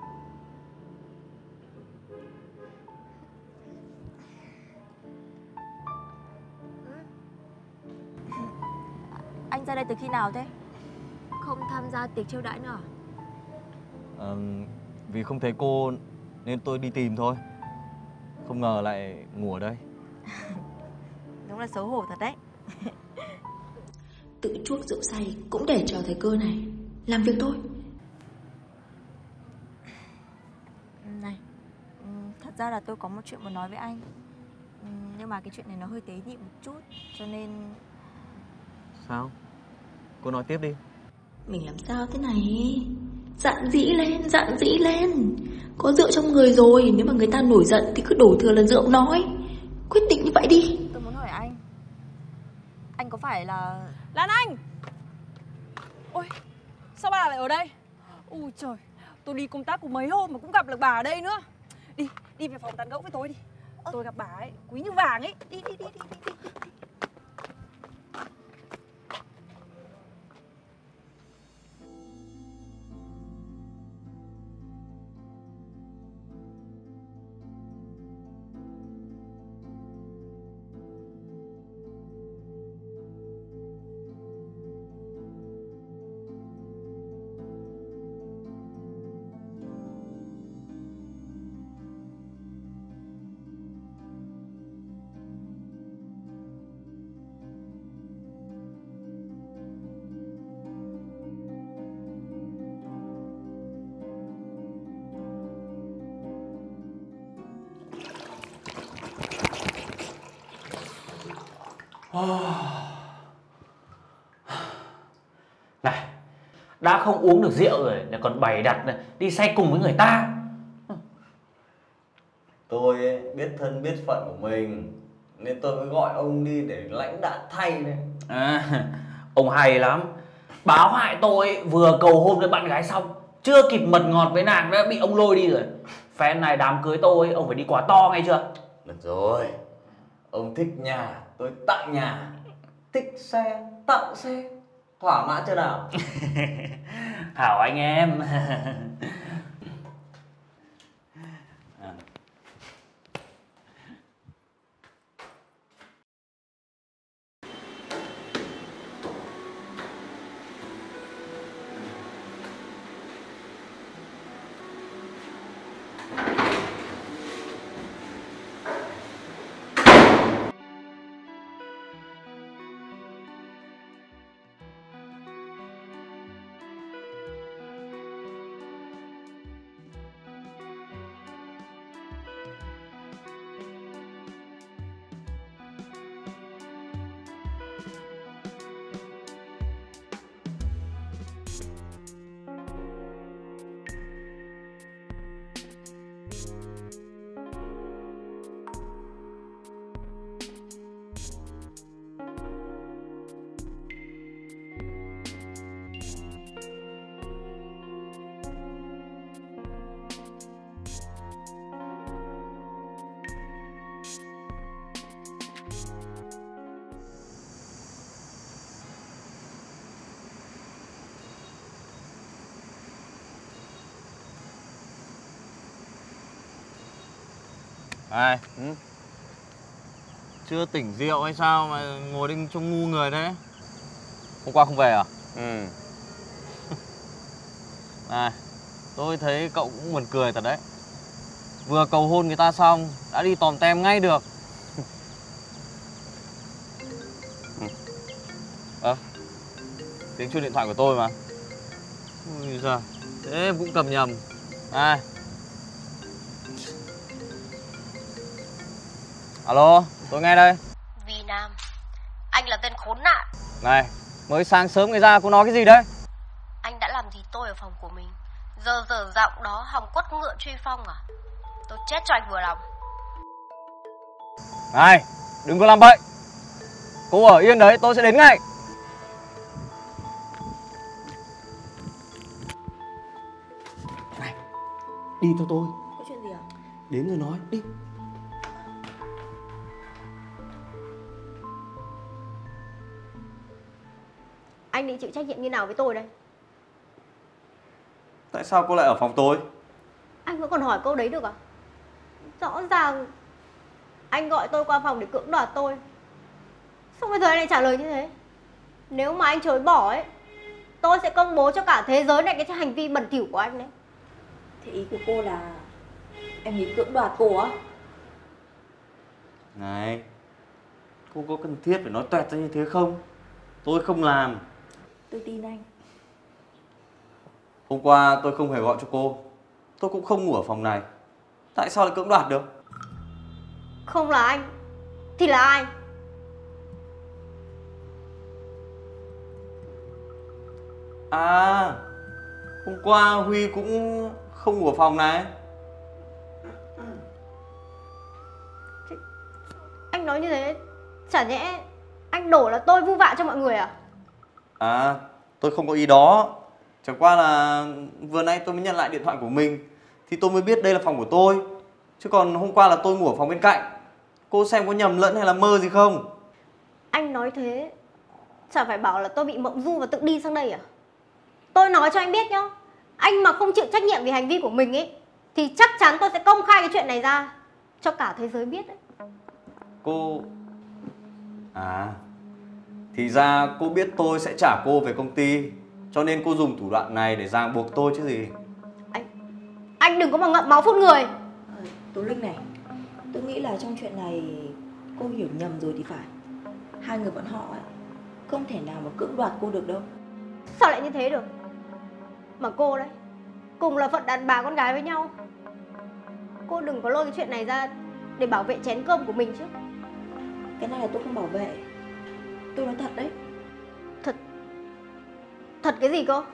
Anh ra đây từ khi nào thế? Không tham gia tiệc chiêu đãi nữa à? À, vì không thấy cô nên tôi đi tìm thôi. Không ngờ lại ngủ ở đây. Đúng là xấu hổ thật đấy. tự chuốc rượu say cũng để cho thời cơ này. Làm việc thôi. Này, thật ra là tôi có một chuyện muốn nói với anh. Nhưng mà cái chuyện này nó hơi tế nhị một chút, cho nên... Sao? Cô nói tiếp đi. Mình làm sao thế này? Dạn dĩ lên, dạn dĩ lên. Có rượu trong người rồi, nếu mà người ta nổi giận thì cứ đổ thừa lần rượu nói. Quyết định như vậy đi. Tôi muốn hỏi anh, anh có phải là... Lan Anh! Ôi, sao bà lại ở đây? Ui trời, tôi đi công tác của mấy hôm mà cũng gặp được bà ở đây nữa. Đi, đi về phòng tán gẫu với tôi đi. Tôi gặp bà ấy, quý như vàng ấy. Đi, đi, đi, đi, đi, đi. Này, đã không uống được rượu rồi lại còn bày đặt này, đi say cùng với người ta. Tôi ấy, biết thân biết phận của mình nên tôi mới gọi ông đi để lãnh đạn thay đấy. À, ông hay lắm. Báo hại tôi vừa cầu hôn với bạn gái xong, chưa kịp mật ngọt với nàng đã bị ông lôi đi rồi. Phen này đám cưới tôi ông phải đi quả to ngay chưa? Được rồi, ông thích nhà tôi tặng nhà, thích xe tặng xe, thỏa mãn chưa nào? Hảo anh em. Ai? Ừ? Chưa tỉnh rượu hay sao mà ngồi đinh trông ngu người thế? Hôm qua không về à? Ừ. Này, tôi thấy cậu cũng buồn cười thật đấy. Vừa cầu hôn người ta xong đã đi tòm tem ngay được. Ơ, à, tiếng chuông điện thoại của tôi mà. Ui giời, thế cũng cầm nhầm. Ai? Alo, tôi nghe đây. Vì Nam, anh là tên khốn nạn. Này, mới sáng sớm người ra cô nói cái gì đấy? Anh đã làm gì tôi ở phòng của mình? Giờ giờ giọng đó hòng quất ngựa truy phong à? Tôi chết cho anh vừa lòng. Này, đừng có làm bậy. Cô ở yên đấy, tôi sẽ đến ngay. Này, đi theo tôi. Có chuyện gì à? Đến rồi nói, đi. Anh định chịu trách nhiệm như nào với tôi đây? Tại sao cô lại ở phòng tôi? Anh vẫn còn hỏi câu đấy được à? Rõ ràng anh gọi tôi qua phòng để cưỡng đoạt tôi, xong bây giờ anh lại trả lời như thế. Nếu mà anh chối bỏ ấy, tôi sẽ công bố cho cả thế giới này cái hành vi bẩn thỉu của anh đấy. Thế ý của cô là em nghĩ cưỡng đoạt cô á? Này, cô có cần thiết phải nói toẹt ra như thế không? Tôi không làm. Tôi tin anh. Hôm qua tôi không hề gọi cho cô. Tôi cũng không ngủ ở phòng này. Tại sao lại cưỡng đoạt được? Không là anh thì là ai? À, hôm qua Huy cũng không ngủ ở phòng này. Anh nói như thế chả nhẽ anh đổ là tôi vu vạ cho mọi người à? À, tôi không có ý đó. Chẳng qua là vừa nay tôi mới nhận lại điện thoại của mình thì tôi mới biết đây là phòng của tôi. Chứ còn hôm qua là tôi ngủ ở phòng bên cạnh. Cô xem có nhầm lẫn hay là mơ gì không? Anh nói thế chả phải bảo là tôi bị mộng du và tự đi sang đây à? Tôi nói cho anh biết nhá, anh mà không chịu trách nhiệm vì hành vi của mình ấy thì chắc chắn tôi sẽ công khai cái chuyện này ra cho cả thế giới biết đấy. Cô... À, thì ra cô biết tôi sẽ trả cô về công ty, cho nên cô dùng thủ đoạn này để ràng buộc tôi chứ gì. Anh Anh đừng có mà ngậm máu phun người. À, Tố Linh này, tôi nghĩ là trong chuyện này cô hiểu nhầm rồi thì phải. Hai người bọn họ ấy không thể nào mà cưỡng đoạt cô được đâu. Sao lại như thế được? Mà cô đấy, cùng là phận đàn bà con gái với nhau, cô đừng có lôi cái chuyện này ra để bảo vệ chén cơm của mình chứ. Cái này là tôi không bảo vệ. Tôi nói thật đấy. Thật Thật cái gì cơ?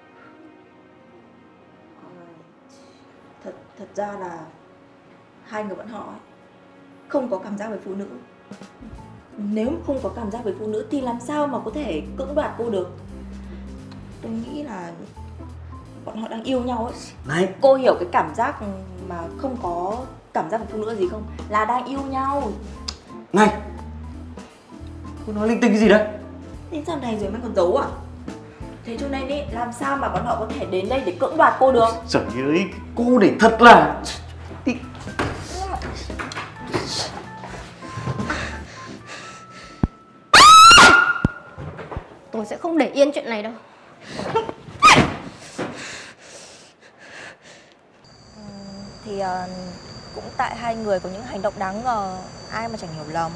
Thật thật ra là hai người bọn họ ấy không có cảm giác với phụ nữ. Nếu mà không có cảm giác với phụ nữ thì làm sao mà có thể cưỡng đoạt cô được. Tôi nghĩ là bọn họ đang yêu nhau ấy. Này, Cô hiểu cái cảm giác mà không có cảm giác với phụ nữ là gì không? Là đang yêu nhau. này, cô nói linh tinh cái gì đấy? Đến giờ này rồi mà còn giấu à? Thế cho nên ý, làm sao mà bọn họ có thể đến đây để cưỡng đoạt cô được? Trời ơi, cô để thật là... Thì... Tôi sẽ không để yên chuyện này đâu. Thì uh, cũng tại hai người có những hành động đáng ngờ, ai mà chẳng hiểu lầm.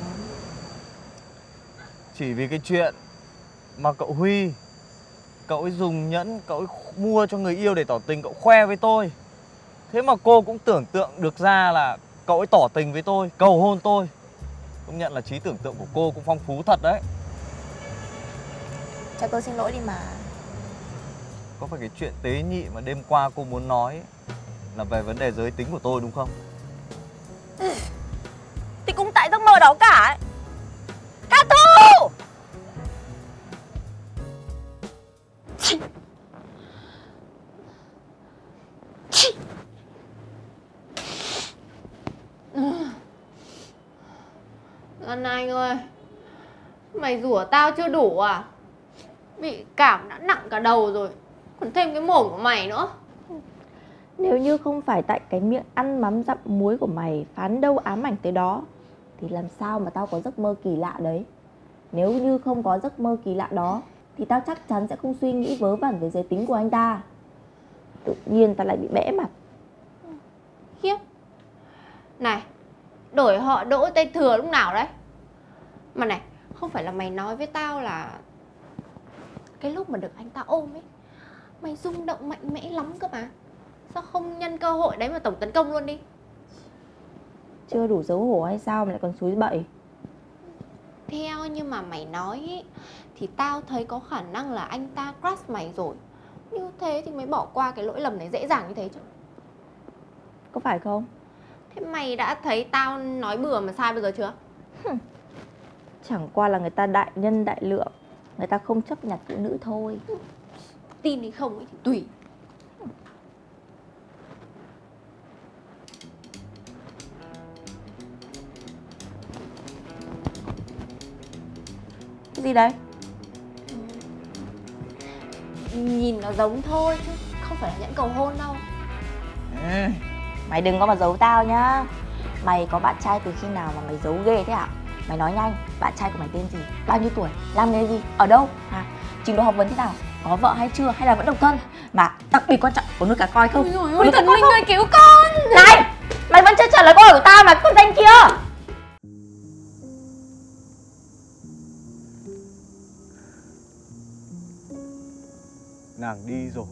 Chỉ vì cái chuyện mà cậu Huy, cậu ấy dùng nhẫn, cậu ấy mua cho người yêu để tỏ tình, cậu khoe với tôi. Thế mà cô cũng tưởng tượng được ra là cậu ấy tỏ tình với tôi, cầu hôn tôi. Công nhận là trí tưởng tượng của cô cũng phong phú thật đấy. Cho tôi xin lỗi đi mà. Có phải cái chuyện tế nhị mà đêm qua cô muốn nói là về vấn đề giới tính của tôi đúng không? Thì cũng tại giấc mơ đó cả ấy. Cát Thu! Lan Anh ơi, mày rủa tao chưa đủ à? Bị cảm đã nặng cả đầu rồi, còn thêm cái mồm của mày nữa. Nếu như không phải tại cái miệng ăn mắm dặm muối của mày phán đâu ám ảnh tới đó, thì làm sao mà tao có giấc mơ kỳ lạ đấy. Nếu như không có giấc mơ kỳ lạ đó, thì tao chắc chắn sẽ không suy nghĩ vớ vẩn về giới tính của anh ta. Tự nhiên tao lại bị bẽ mặt. Khiếp. Này, đổi họ Đỗ Tây Thừa lúc nào đấy? Mà này, không phải là mày nói với tao là cái lúc mà được anh ta ôm ấy, mày rung động mạnh mẽ lắm cơ mà. Sao không nhân cơ hội đấy mà tổng tấn công luôn đi? Chưa đủ xấu hổ hay sao mà lại còn xúi bậy? Theo như mà mày nói ý, thì tao thấy có khả năng là anh ta crush mày rồi. Như thế thì mới bỏ qua cái lỗi lầm này dễ dàng như thế chứ. Có phải không? Thế mày đã thấy tao nói bừa mà sai bao giờ chưa? Chẳng qua là người ta đại nhân đại lượng, người ta không chấp nhặt phụ nữ thôi. Tin hay không ấy thì tùy. Cái gì đấy? Nhìn nó giống thôi chứ không phải là nhẫn cầu hôn đâu. Ừ. Mày đừng có mà giấu tao nhá. Mày có bạn trai từ khi nào mà mày giấu ghê thế hả? Mày nói nhanh, bạn trai của mày tên gì? Bao nhiêu tuổi? Làm nghề gì? Ở đâu? Hả? Trình độ học vấn thế nào? Có vợ hay chưa? Hay là vẫn độc thân? Mà đặc biệt quan trọng, có nuôi cá coi không? Ôi ôi, thần linh ơi cứu con! Này! Mày vẫn chưa trả lời câu hỏi của tao mà, con danh kia! nàng đi rồi.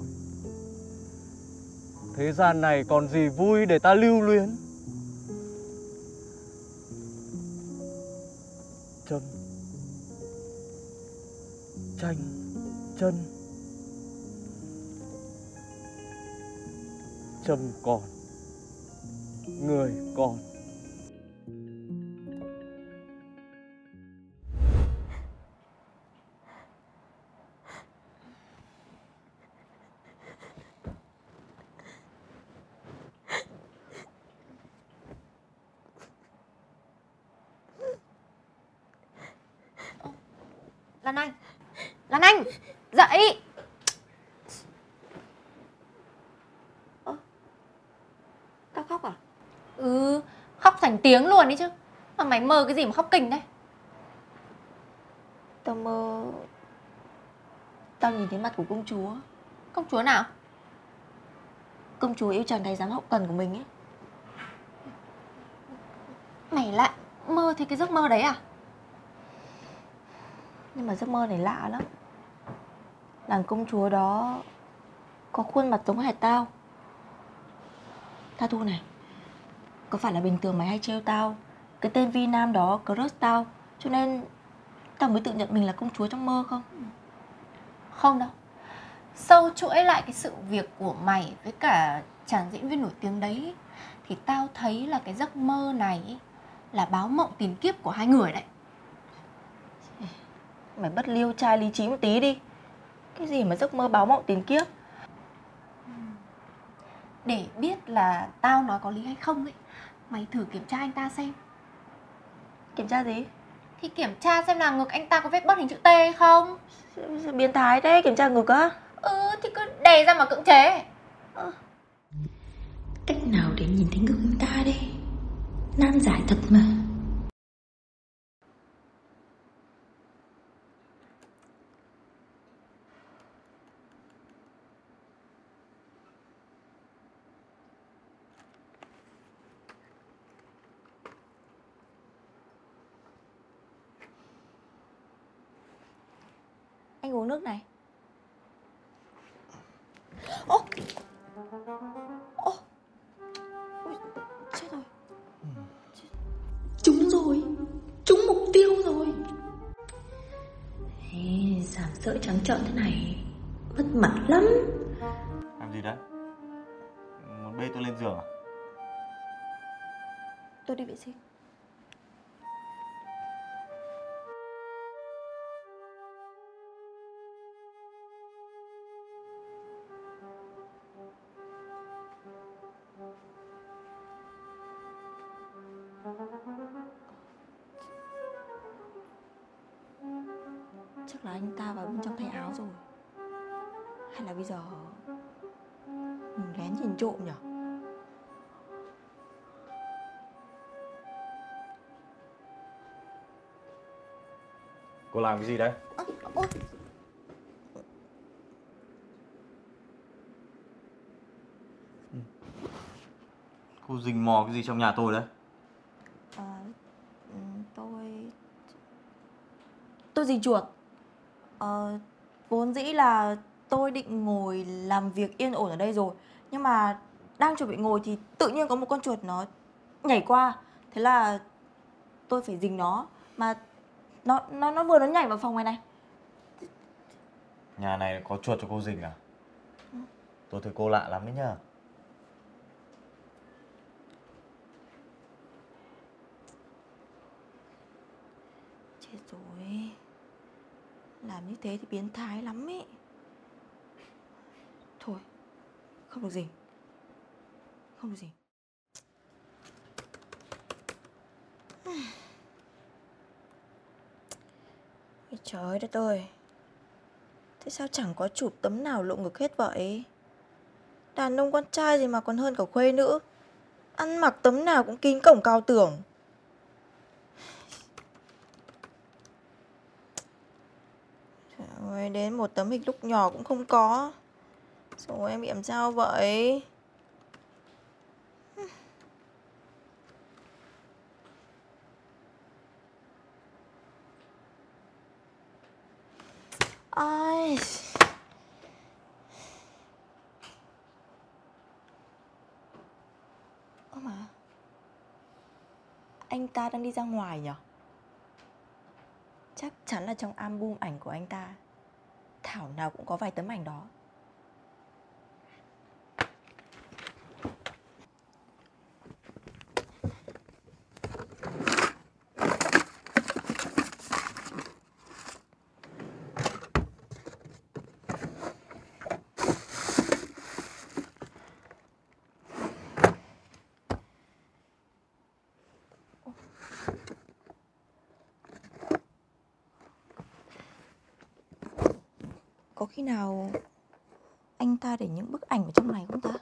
Thế gian này còn gì vui để ta lưu luyến. Châm chanh chân, Trâm còn, người còn. Lan Anh, Lan Anh, dậy. Ơ, tao khóc à? Ừ, khóc thành tiếng luôn đi chứ. Mà mày mơ cái gì mà khóc kinh đấy? Tao mơ tao nhìn thấy mặt của công chúa. Công chúa nào? Công chúa yêu chàng thái giám hậu cần của mình ấy. Mày lại mơ thấy cái giấc mơ đấy à? Nhưng mà giấc mơ này lạ lắm. Nàng công chúa đó có khuôn mặt giống hệt tao. Tha Thu này, có phải là bình thường mày hay trêu tao cái tên Vi Nam đó crush tao, cho nên tao mới tự nhận mình là công chúa trong mơ không? Không đâu. Sâu chuỗi lại cái sự việc của mày với cả chàng diễn viên nổi tiếng đấy, thì tao thấy là cái giấc mơ này là báo mộng tiền kiếp của hai người đấy. Mày bất liêu trai lý trí một tí đi. Cái gì mà giấc mơ báo mộng tiền kiếp? Để biết là tao nói có lý hay không ấy, mày thử kiểm tra anh ta xem. Kiểm tra gì? Thì kiểm tra xem là ngực anh ta có vết bớt hình chữ T hay không. Biến thái thế, kiểm tra ngực á? Ừ, thì cứ đè ra mà cưỡng chế. À. Cách nào để nhìn thấy ngực anh ta đây? Nan giải thật mà. Anh uống nước này. Ô! Ô! Ôi, chết rồi. Trúng rồi. Trúng mục tiêu rồi. Ê, giảm sỡ trắng trợn thế này mất mặt lắm. Làm gì đấy? Muốn bê tôi lên giường à? Tôi đi vệ sinh. Chắc là anh ta vào bên trong thay áo rồi. Hay là bây giờ mình lén nhìn trộm nhỉ? Cô làm cái gì đấy? À, ôi. Cô rình mò cái gì trong nhà tôi đấy? À, tôi... Tôi rình chuột. Ờ, vốn dĩ là tôi định ngồi làm việc yên ổn ở đây rồi. Nhưng mà đang chuẩn bị ngồi thì tự nhiên có một con chuột nó nhảy qua. Thế là tôi phải rình nó. Mà nó nó nó vừa nó nhảy vào phòng này này. Nhà này có chuột cho cô rình à? Ừ. Tôi thấy cô lạ lắm đấy nhá. Chết rồi. Làm như thế thì biến thái lắm ấy. Thôi, không được gì. Không được gì. Trời đất ơi. Thế sao chẳng có chụp tấm nào lộ ngực hết vậy? Đàn ông con trai gì mà còn hơn cả khuê nữ. Ăn mặc tấm nào cũng kín cổng cao tường. Trời ơi, đến một tấm hình lúc nhỏ cũng không có. Rồi em bị làm sao vậy? Ai... anh ta đang đi ra ngoài nhỉ? Chắc chắn là trong album ảnh của anh ta thảo nào cũng có vài tấm ảnh đó. Có khi nào anh ta để những bức ảnh ở trong này không ta?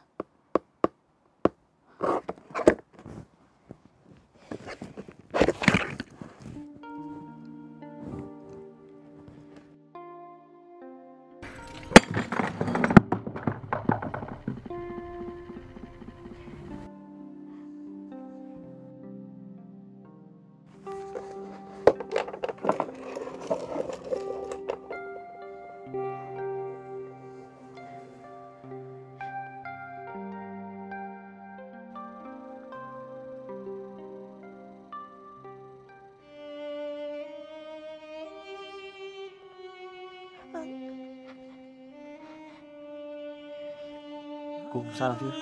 Cô không sao chứ?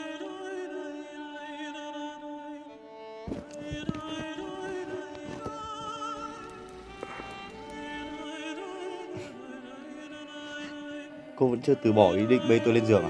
Cô vẫn chưa từ bỏ ý định bế tôi lên giường à?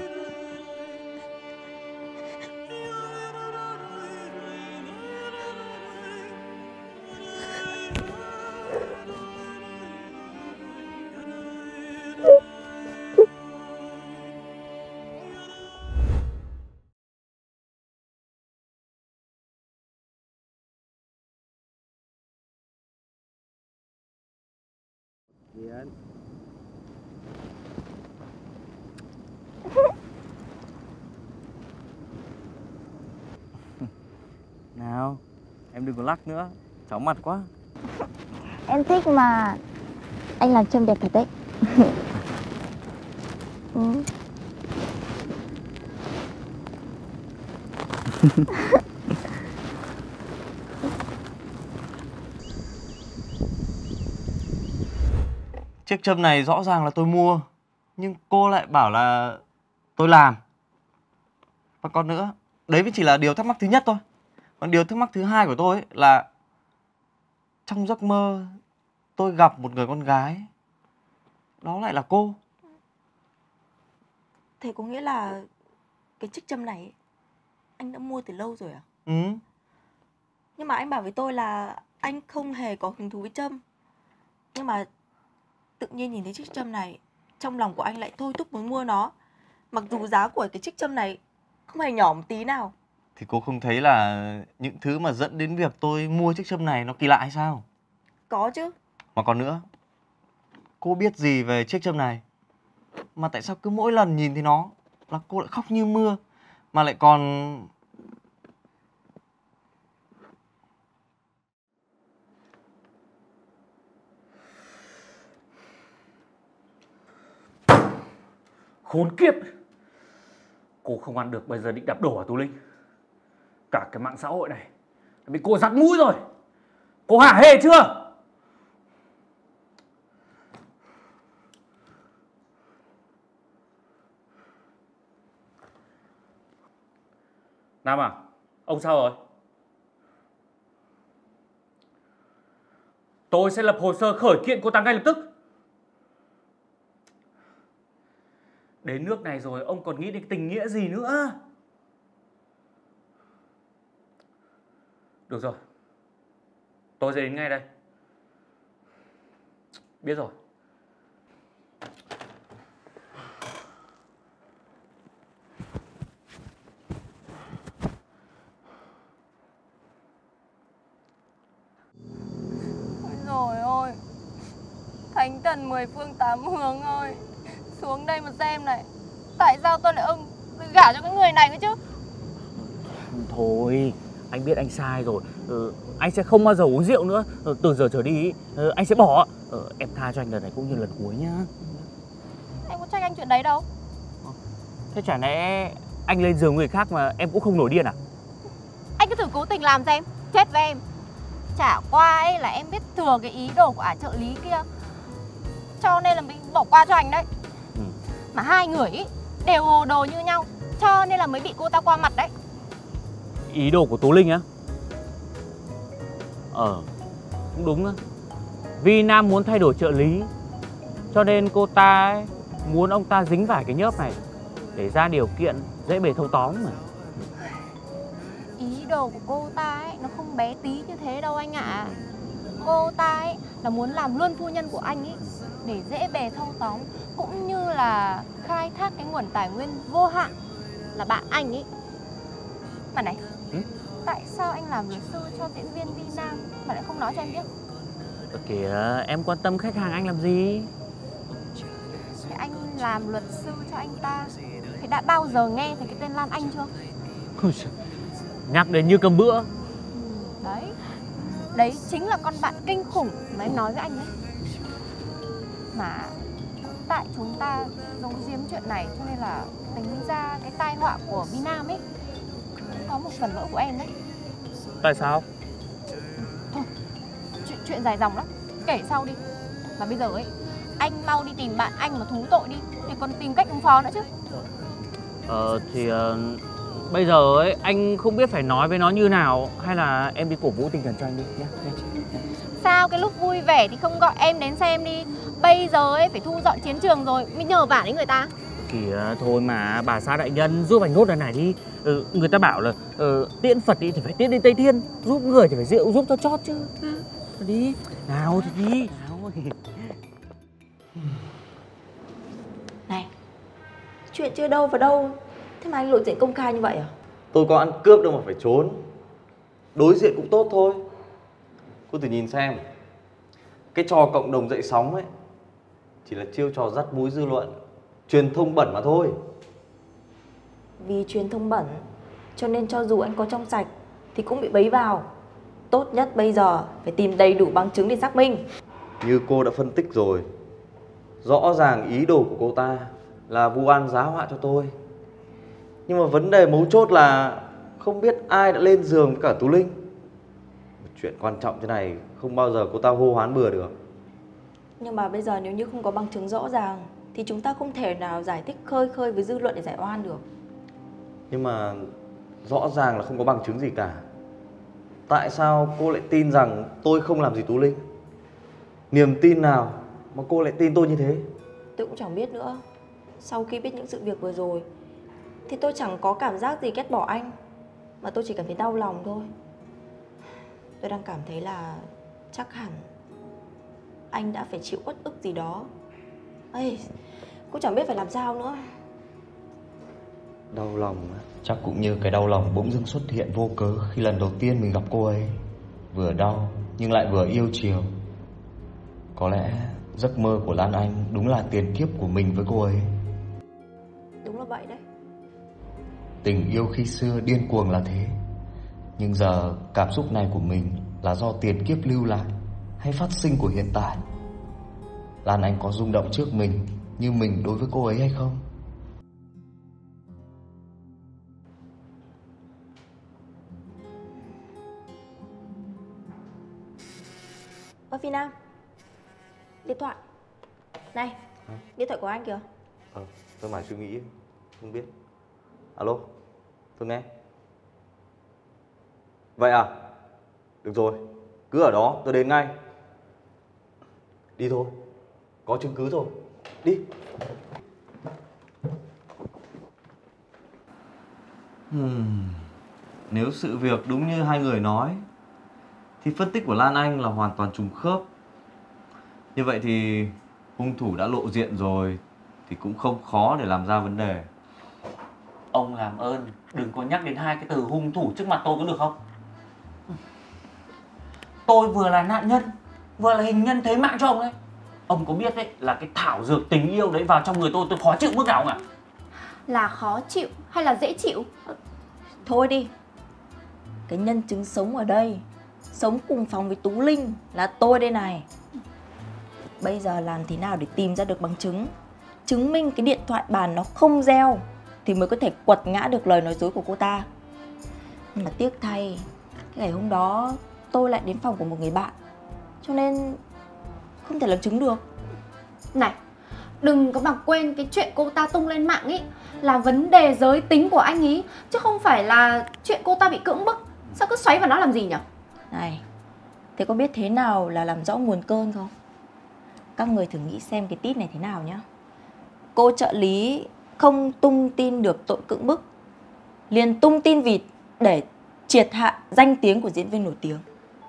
Hiền. Nào, em đừng có lắc nữa, chóng mặt quá. Em thích mà. Anh làm trông đẹp thật đấy. Ừ. Chiếc châm này rõ ràng là tôi mua, nhưng cô lại bảo là tôi làm. Và còn nữa, đấy mới chỉ là điều thắc mắc thứ nhất thôi. Còn điều thắc mắc thứ hai của tôi ấy là trong giấc mơ tôi gặp một người con gái, đó lại là cô. Thế có nghĩa là cái chiếc châm này anh đã mua từ lâu rồi à? Ừ. Nhưng mà anh bảo với tôi là anh không hề có hứng thú với châm. Nhưng mà tự nhiên nhìn thấy chiếc châm này, trong lòng của anh lại thôi thúc muốn mua nó. Mặc dù giá của cái chiếc châm này không hề nhỏ một tí nào. Thì cô không thấy là những thứ mà dẫn đến việc tôi mua chiếc châm này nó kỳ lạ hay sao? Có chứ. Mà còn nữa, cô biết gì về chiếc châm này? Mà tại sao cứ mỗi lần nhìn thấy nó là cô lại khóc như mưa? Mà lại còn... Khốn kiếp! Cô không ăn được, bây giờ định đập đổ à Tú Linh? Cả cái mạng xã hội này bị cô dắt mũi rồi. Cô hả hê chưa? Nam à, ông sao rồi? Tôi sẽ lập hồ sơ khởi kiện cô ta ngay lập tức. Đến nước này rồi ông còn nghĩ đến tình nghĩa gì nữa? Được rồi, tôi sẽ đến ngay đây. Biết rồi. Ôi dồi ôi, thánh thần mười phương tám hướng ơi, xuống đây mà xem này. Tại sao tôi lại ông gả cho cái người này nữa chứ? Thôi, anh biết anh sai rồi. ừ, Anh sẽ không bao giờ uống rượu nữa. ừ, Từ giờ trở đi ừ, anh sẽ bỏ. ừ, Em tha cho anh lần này cũng như lần cuối nhá. Em có trách anh chuyện đấy đâu. Thế chả lẽ anh lên giường người khác mà em cũng không nổi điên à? Anh cứ thử cố tình làm xem, chết với em. chả qua ấy là em biết thừa cái ý đồ của ả trợ lý kia, cho nên là mình bỏ qua cho anh đấy. Ừ. Mà hai người ý đều hồ đồ như nhau, cho nên là mới bị cô ta qua mặt đấy. Ý đồ của Tú Linh á? Ờ, cũng đúng á. Vì Nam muốn thay đổi trợ lý, cho nên cô ta ấy, muốn ông ta dính phải cái nhớp này để ra điều kiện dễ bề thâu tóm mà. Ý đồ của cô ta ấy nó không bé tí như thế đâu anh ạ. À. Cô ta ấy là muốn làm luôn phu nhân của anh ấy để dễ bề thâu tóm, cũng như là khai thác cái nguồn tài nguyên vô hạn là bạn anh ấy. Mà này, ừ? Tại sao anh làm luật sư cho diễn viên Vi Nam mà lại không nói cho em biết? Ờ kìa, em quan tâm khách hàng anh làm gì? Thế anh làm luật sư cho anh ta thì đã bao giờ nghe thấy cái tên Lan Anh chưa? Nhắc đến như cầm bữa. Ừ, đấy, đấy chính là con bạn kinh khủng mà em nói với anh ấy. Mà tại chúng ta giấu giếm chuyện này cho nên là tính ra cái tai họa của Vi Nam ấy có một phần lỗi của em đấy. Tại sao? Thôi, chuyện, chuyện dài dòng lắm, kể sau đi. Mà bây giờ ấy, anh mau đi tìm bạn anh mà thú tội đi, để còn tìm cách ứng phó nữa chứ. Ờ thì uh, bây giờ ấy anh không biết phải nói với nó như nào, hay là em đi cổ vũ tinh thần cho anh đi nhé. Sao cái lúc vui vẻ thì không gọi em đến xem đi. Bây giờ ấy phải thu dọn chiến trường rồi mới nhờ vả đến người ta. Kìa thôi mà bà xã đại nhân giúp anh nốt lần này đi. Ừ, người ta bảo là uh, tiễn Phật đi thì phải tiễn đến Tây Thiên, giúp người thì phải rượu giúp cho chót chứ. Ừ. Đi nào thì đi nào. Này, chuyện chưa đâu vào đâu, thế mà anh lộ diện công khai như vậy à? Tôi có ăn cướp đâu mà phải trốn. Đối diện cũng tốt thôi. Cô thử nhìn xem, cái trò cộng đồng dậy sóng ấy chỉ là chiêu trò dắt mũi dư luận, truyền thông bẩn mà thôi. Vì truyền thông bẩn cho nên cho dù anh có trong sạch thì cũng bị bấy vào. Tốt nhất bây giờ phải tìm đầy đủ bằng chứng để xác minh. Như cô đã phân tích rồi, rõ ràng ý đồ của cô ta là vu oan giá họa cho tôi. Nhưng mà vấn đề mấu chốt là không biết ai đã lên giường với cả Tú Linh. Một chuyện quan trọng thế này không bao giờ cô ta hô hoán bừa được. Nhưng mà bây giờ nếu như không có bằng chứng rõ ràng thì chúng ta không thể nào giải thích khơi khơi với dư luận để giải oan được. Nhưng mà rõ ràng là không có bằng chứng gì cả. Tại sao cô lại tin rằng tôi không làm gì Tú Linh? Niềm tin nào mà cô lại tin tôi như thế? Tôi cũng chẳng biết nữa. Sau khi biết những sự việc vừa rồi thì tôi chẳng có cảm giác gì ghét bỏ anh, mà tôi chỉ cảm thấy đau lòng thôi. Tôi đang cảm thấy là chắc hẳn anh đã phải chịu uất ức gì đó. Ây, cũng chẳng biết phải làm sao nữa. Đau lòng á? Chắc cũng như cái đau lòng bỗng dưng xuất hiện vô cớ khi lần đầu tiên mình gặp cô ấy. Vừa đau nhưng lại vừa yêu chiều. Có lẽ giấc mơ của Lan Anh đúng là tiền kiếp của mình với cô ấy. Đúng là vậy đấy. Tình yêu khi xưa điên cuồng là thế. Nhưng giờ cảm xúc này của mình là do tiền kiếp lưu lại hay phát sinh của hiện tại? Lan Anh có rung động trước mình như mình đối với cô ấy hay không? Ơ Phi Nam, điện thoại. Này, à? Điện thoại của anh kìa. Ờ, tôi mải suy nghĩ, không biết. Alo, tôi nghe. Vậy à? Được rồi, cứ ở đó, tôi đến ngay. Đi thôi, có chứng cứ rồi. Đi. Hmm. Nếu sự việc đúng như hai người nói thì phân tích của Lan Anh là hoàn toàn trùng khớp. Như vậy thì hung thủ đã lộ diện rồi thì cũng không khó để làm ra vấn đề. Ông làm ơn đừng có nhắc đến hai cái từ hung thủ trước mặt tôi có được không? Tôi vừa là nạn nhân, vừa là hình nhân thế mạng cho ông đấy. Ông có biết đấy là cái thảo dược tình yêu đấy vào trong người tôi tôi khó chịu mức nào không ạ? Là khó chịu hay là dễ chịu? Thôi đi. Cái nhân chứng sống ở đây, sống cùng phòng với Tú Linh là tôi đây này. Bây giờ làm thế nào để tìm ra được bằng chứng, chứng minh cái điện thoại bàn nó không reo thì mới có thể quật ngã được lời nói dối của cô ta. Nhưng mà tiếc thay, cái ngày hôm đó tôi lại đến phòng của một người bạn, cho nên không thể làm chứng được. Này, đừng có mà quên cái chuyện cô ta tung lên mạng ý là vấn đề giới tính của anh ý, chứ không phải là chuyện cô ta bị cưỡng bức. Sao cứ xoáy vào nó làm gì nhỉ? Này, thế có biết thế nào là làm rõ nguồn cơn không? Các người thử nghĩ xem cái tít này thế nào nhá. Cô trợ lý không tung tin được tội cưỡng bức, liền tung tin vịt để triệt hạ danh tiếng của diễn viên nổi tiếng.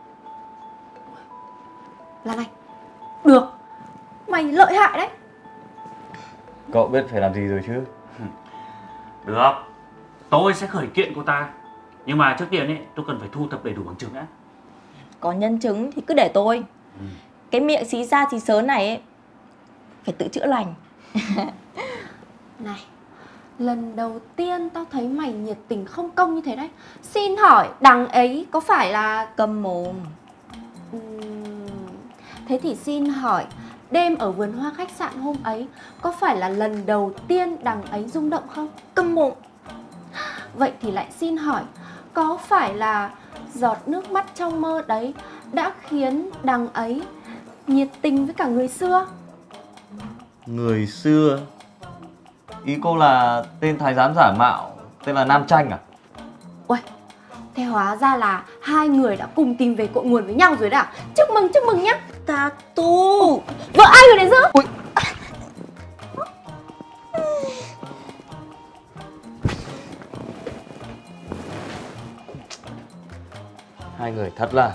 Lan Anh, được, mày lợi hại đấy. Cậu biết phải làm gì rồi chứ? Được, tôi sẽ khởi kiện cô ta. Nhưng mà trước tiên ấy, tôi cần phải thu thập đầy đủ bằng chứng đã. Có nhân chứng thì cứ để tôi. Ừ. Cái miệng xí xa xí sớ này ấy, phải tự chữa lành. Này, lần đầu tiên tao thấy mày nhiệt tình không công như thế đấy. Xin hỏi đằng ấy có phải là... Câm mồm. Uhm, thế thì xin hỏi, đêm ở vườn hoa khách sạn hôm ấy có phải là lần đầu tiên đằng ấy rung động không? Câm mồm. Vậy thì lại xin hỏi, có phải là giọt nước mắt trong mơ đấy đã khiến đằng ấy nhiệt tình với cả người xưa? Người xưa? Ý cô là tên thái giám giả mạo tên là Nam Chanh à? Uầy, thế hóa ra là hai người đã cùng tìm về cội nguồn với nhau rồi đấy à? Chúc mừng, chúc mừng nhá. Tattoo. Vợ ai rồi đấy giữ? Ui. Hai người thật là...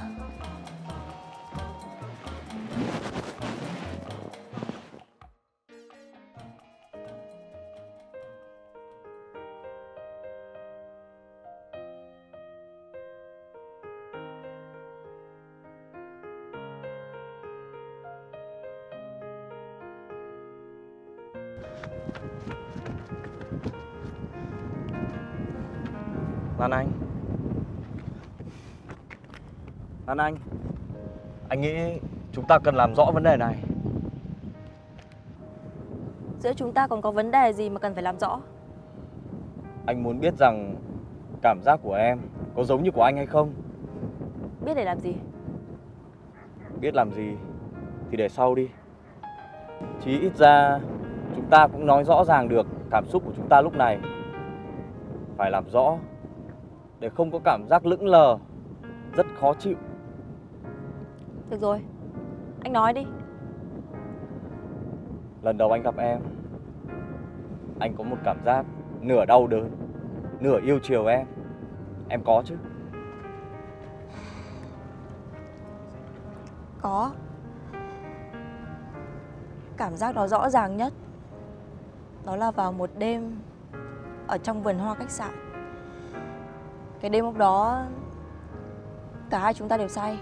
Lan Anh. Lan Anh. Anh nghĩ chúng ta cần làm rõ vấn đề này. Giữa chúng ta còn có vấn đề gì mà cần phải làm rõ? Anh muốn biết rằng cảm giác của em có giống như của anh hay không. Biết để làm gì? Biết làm gì thì để sau đi. Chí ít ra chúng ta cũng nói rõ ràng được cảm xúc của chúng ta lúc này. Phải làm rõ để không có cảm giác lững lờ, rất khó chịu. Được rồi, anh nói đi. Lần đầu anh gặp em, anh có một cảm giác nửa đau đớn, nửa yêu chiều em. Em có chứ? Có. Cảm giác đó rõ ràng nhất đó là vào một đêm ở trong vườn hoa khách sạn. Cái đêm hôm đó cả hai chúng ta đều say.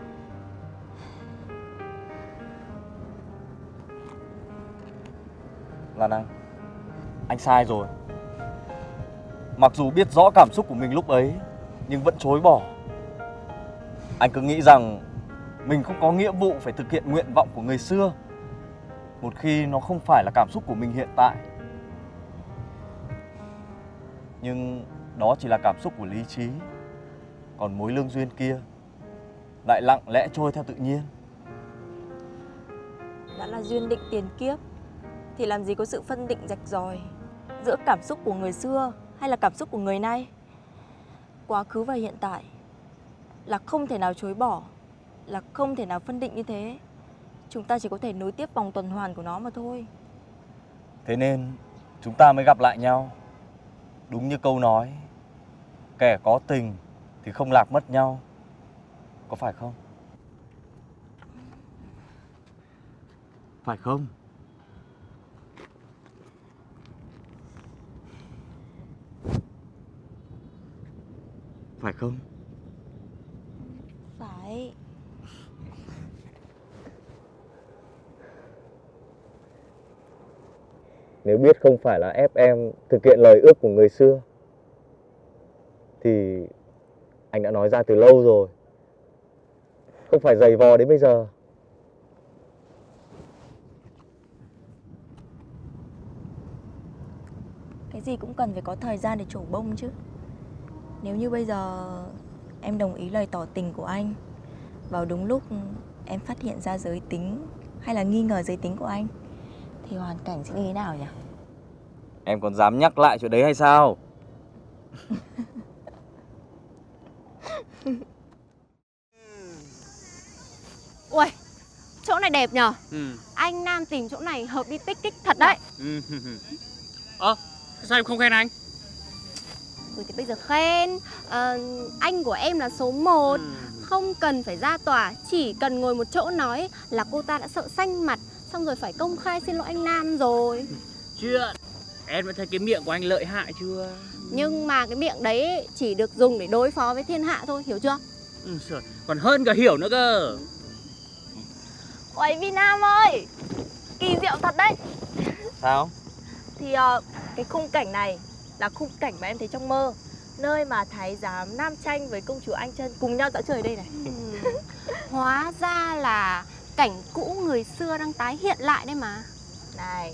Lan Anh, anh sai rồi. Mặc dù biết rõ cảm xúc của mình lúc ấy nhưng vẫn chối bỏ. Anh cứ nghĩ rằng mình không có nghĩa vụ phải thực hiện nguyện vọng của người xưa, một khi nó không phải là cảm xúc của mình hiện tại. Nhưng đó chỉ là cảm xúc của lý trí. Còn mối lương duyên kia lại lặng lẽ trôi theo tự nhiên. Đã là duyên định tiền kiếp thì làm gì có sự phân định rạch ròi giữa cảm xúc của người xưa hay là cảm xúc của người nay. Quá khứ và hiện tại là không thể nào chối bỏ, là không thể nào phân định như thế. Chúng ta chỉ có thể nối tiếp vòng tuần hoàn của nó mà thôi. Thế nên chúng ta mới gặp lại nhau. Đúng như câu nói, kẻ có tình thì không lạc mất nhau. Có phải không? Phải không? Phải không? Phải. Nếu biết không phải là ép em thực hiện lời ước của người xưa thì anh đã nói ra từ lâu rồi. Không phải giày vò đến bây giờ. Cái gì cũng cần phải có thời gian để trổ bông chứ. Nếu như bây giờ em đồng ý lời tỏ tình của anh vào đúng lúc em phát hiện ra giới tính hay là nghi ngờ giới tính của anh thì hoàn cảnh sẽ như thế nào nhỉ? Em còn dám nhắc lại chuyện đấy hay sao? Ui, chỗ này đẹp nhờ. Ừ. Anh Nam tìm chỗ này hợp đi picnic thật đấy. Ừ. Ơ, sao em không khen anh? Rồi thì bây giờ khen. Ờ, anh của em là số một. Ừ. Không cần phải ra tòa, chỉ cần ngồi một chỗ nói là cô ta đã sợ xanh mặt, xong rồi phải công khai xin lỗi anh Nam rồi. Chuyện em đã thấy cái miệng của anh lợi hại chưa? Nhưng mà cái miệng đấy chỉ được dùng để đối phó với thiên hạ thôi, hiểu chưa? Ừ, trời, còn hơn cả hiểu nữa cơ. Ôi Vi Nam ơi, kỳ diệu thật đấy. Sao? Thì uh, cái khung cảnh này là khung cảnh mà em thấy trong mơ, nơi mà thái giám Nam Chanh với công chúa Anh Chân cùng nhau dạo chơi ở đây này. Ừ. Hóa ra là cảnh cũ người xưa đang tái hiện lại đấy mà. Này,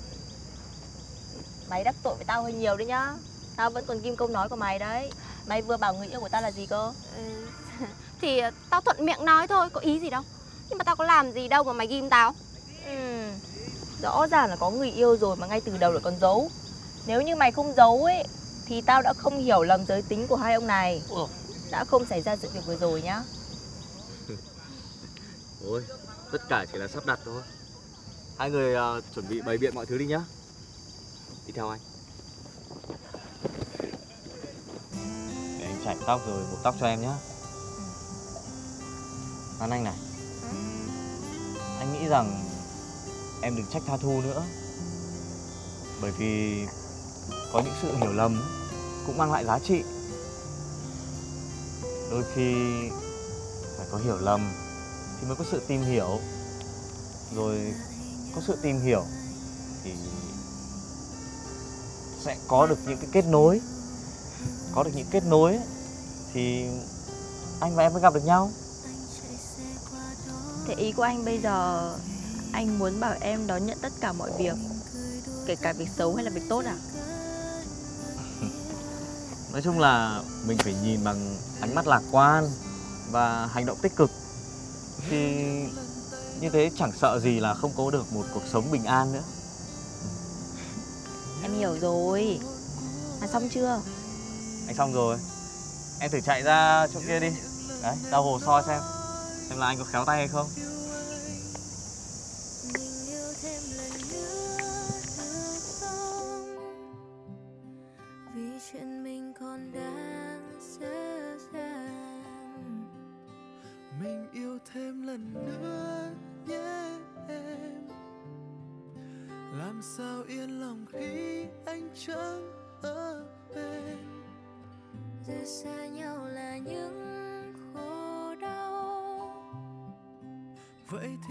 mày đắc tội với tao hơi nhiều đấy nhá. Tao vẫn còn ghim câu nói của mày đấy. Mày vừa bảo người yêu của tao là gì cơ? Ừ. Thì tao thuận miệng nói thôi, có ý gì đâu. Nhưng mà tao có làm gì đâu mà mày ghim tao. Ừ. Rõ ràng là có người yêu rồi mà ngay từ đầu lại còn giấu. Nếu như mày không giấu ấy thì tao đã không hiểu lầm giới tính của hai ông này. Ủa? Đã không xảy ra sự việc vừa rồi nhá. Ôi, tất cả chỉ là sắp đặt thôi. Hai người uh, chuẩn bị bày biện mọi thứ đi nhá. Đi theo anh. Để anh chải tóc rồi buộc tóc cho em nhá. Lan Anh này, anh nghĩ rằng em đừng trách Tha Thu nữa. Bởi vì có những sự hiểu lầm cũng mang lại giá trị. Đôi khi phải có hiểu lầm thì mới có sự tìm hiểu. Rồi có sự tìm hiểu thì sẽ có được những cái kết nối. Có được những kết nối ấy, thì anh và em mới gặp được nhau. Thế ý của anh bây giờ anh muốn bảo em đón nhận tất cả mọi việc, kể cả việc xấu hay là việc tốt à? Nói chung là mình phải nhìn bằng ánh mắt lạc quan và hành động tích cực. Thì như thế chẳng sợ gì là không có được một cuộc sống bình an nữa. Em hiểu rồi. Mà xong chưa? Anh xong rồi. Em thử chạy ra chỗ kia đi. Đấy, ra hồ soi xem Xem là anh có khéo tay hay không. Vì chuyện mình còn đang dễ dàng. Mình yêu thêm lần nữa nhé em. Làm sao yên lòng khi anh chẳng ở bên. Rời xa nhau là những khổ đau. Vậy thì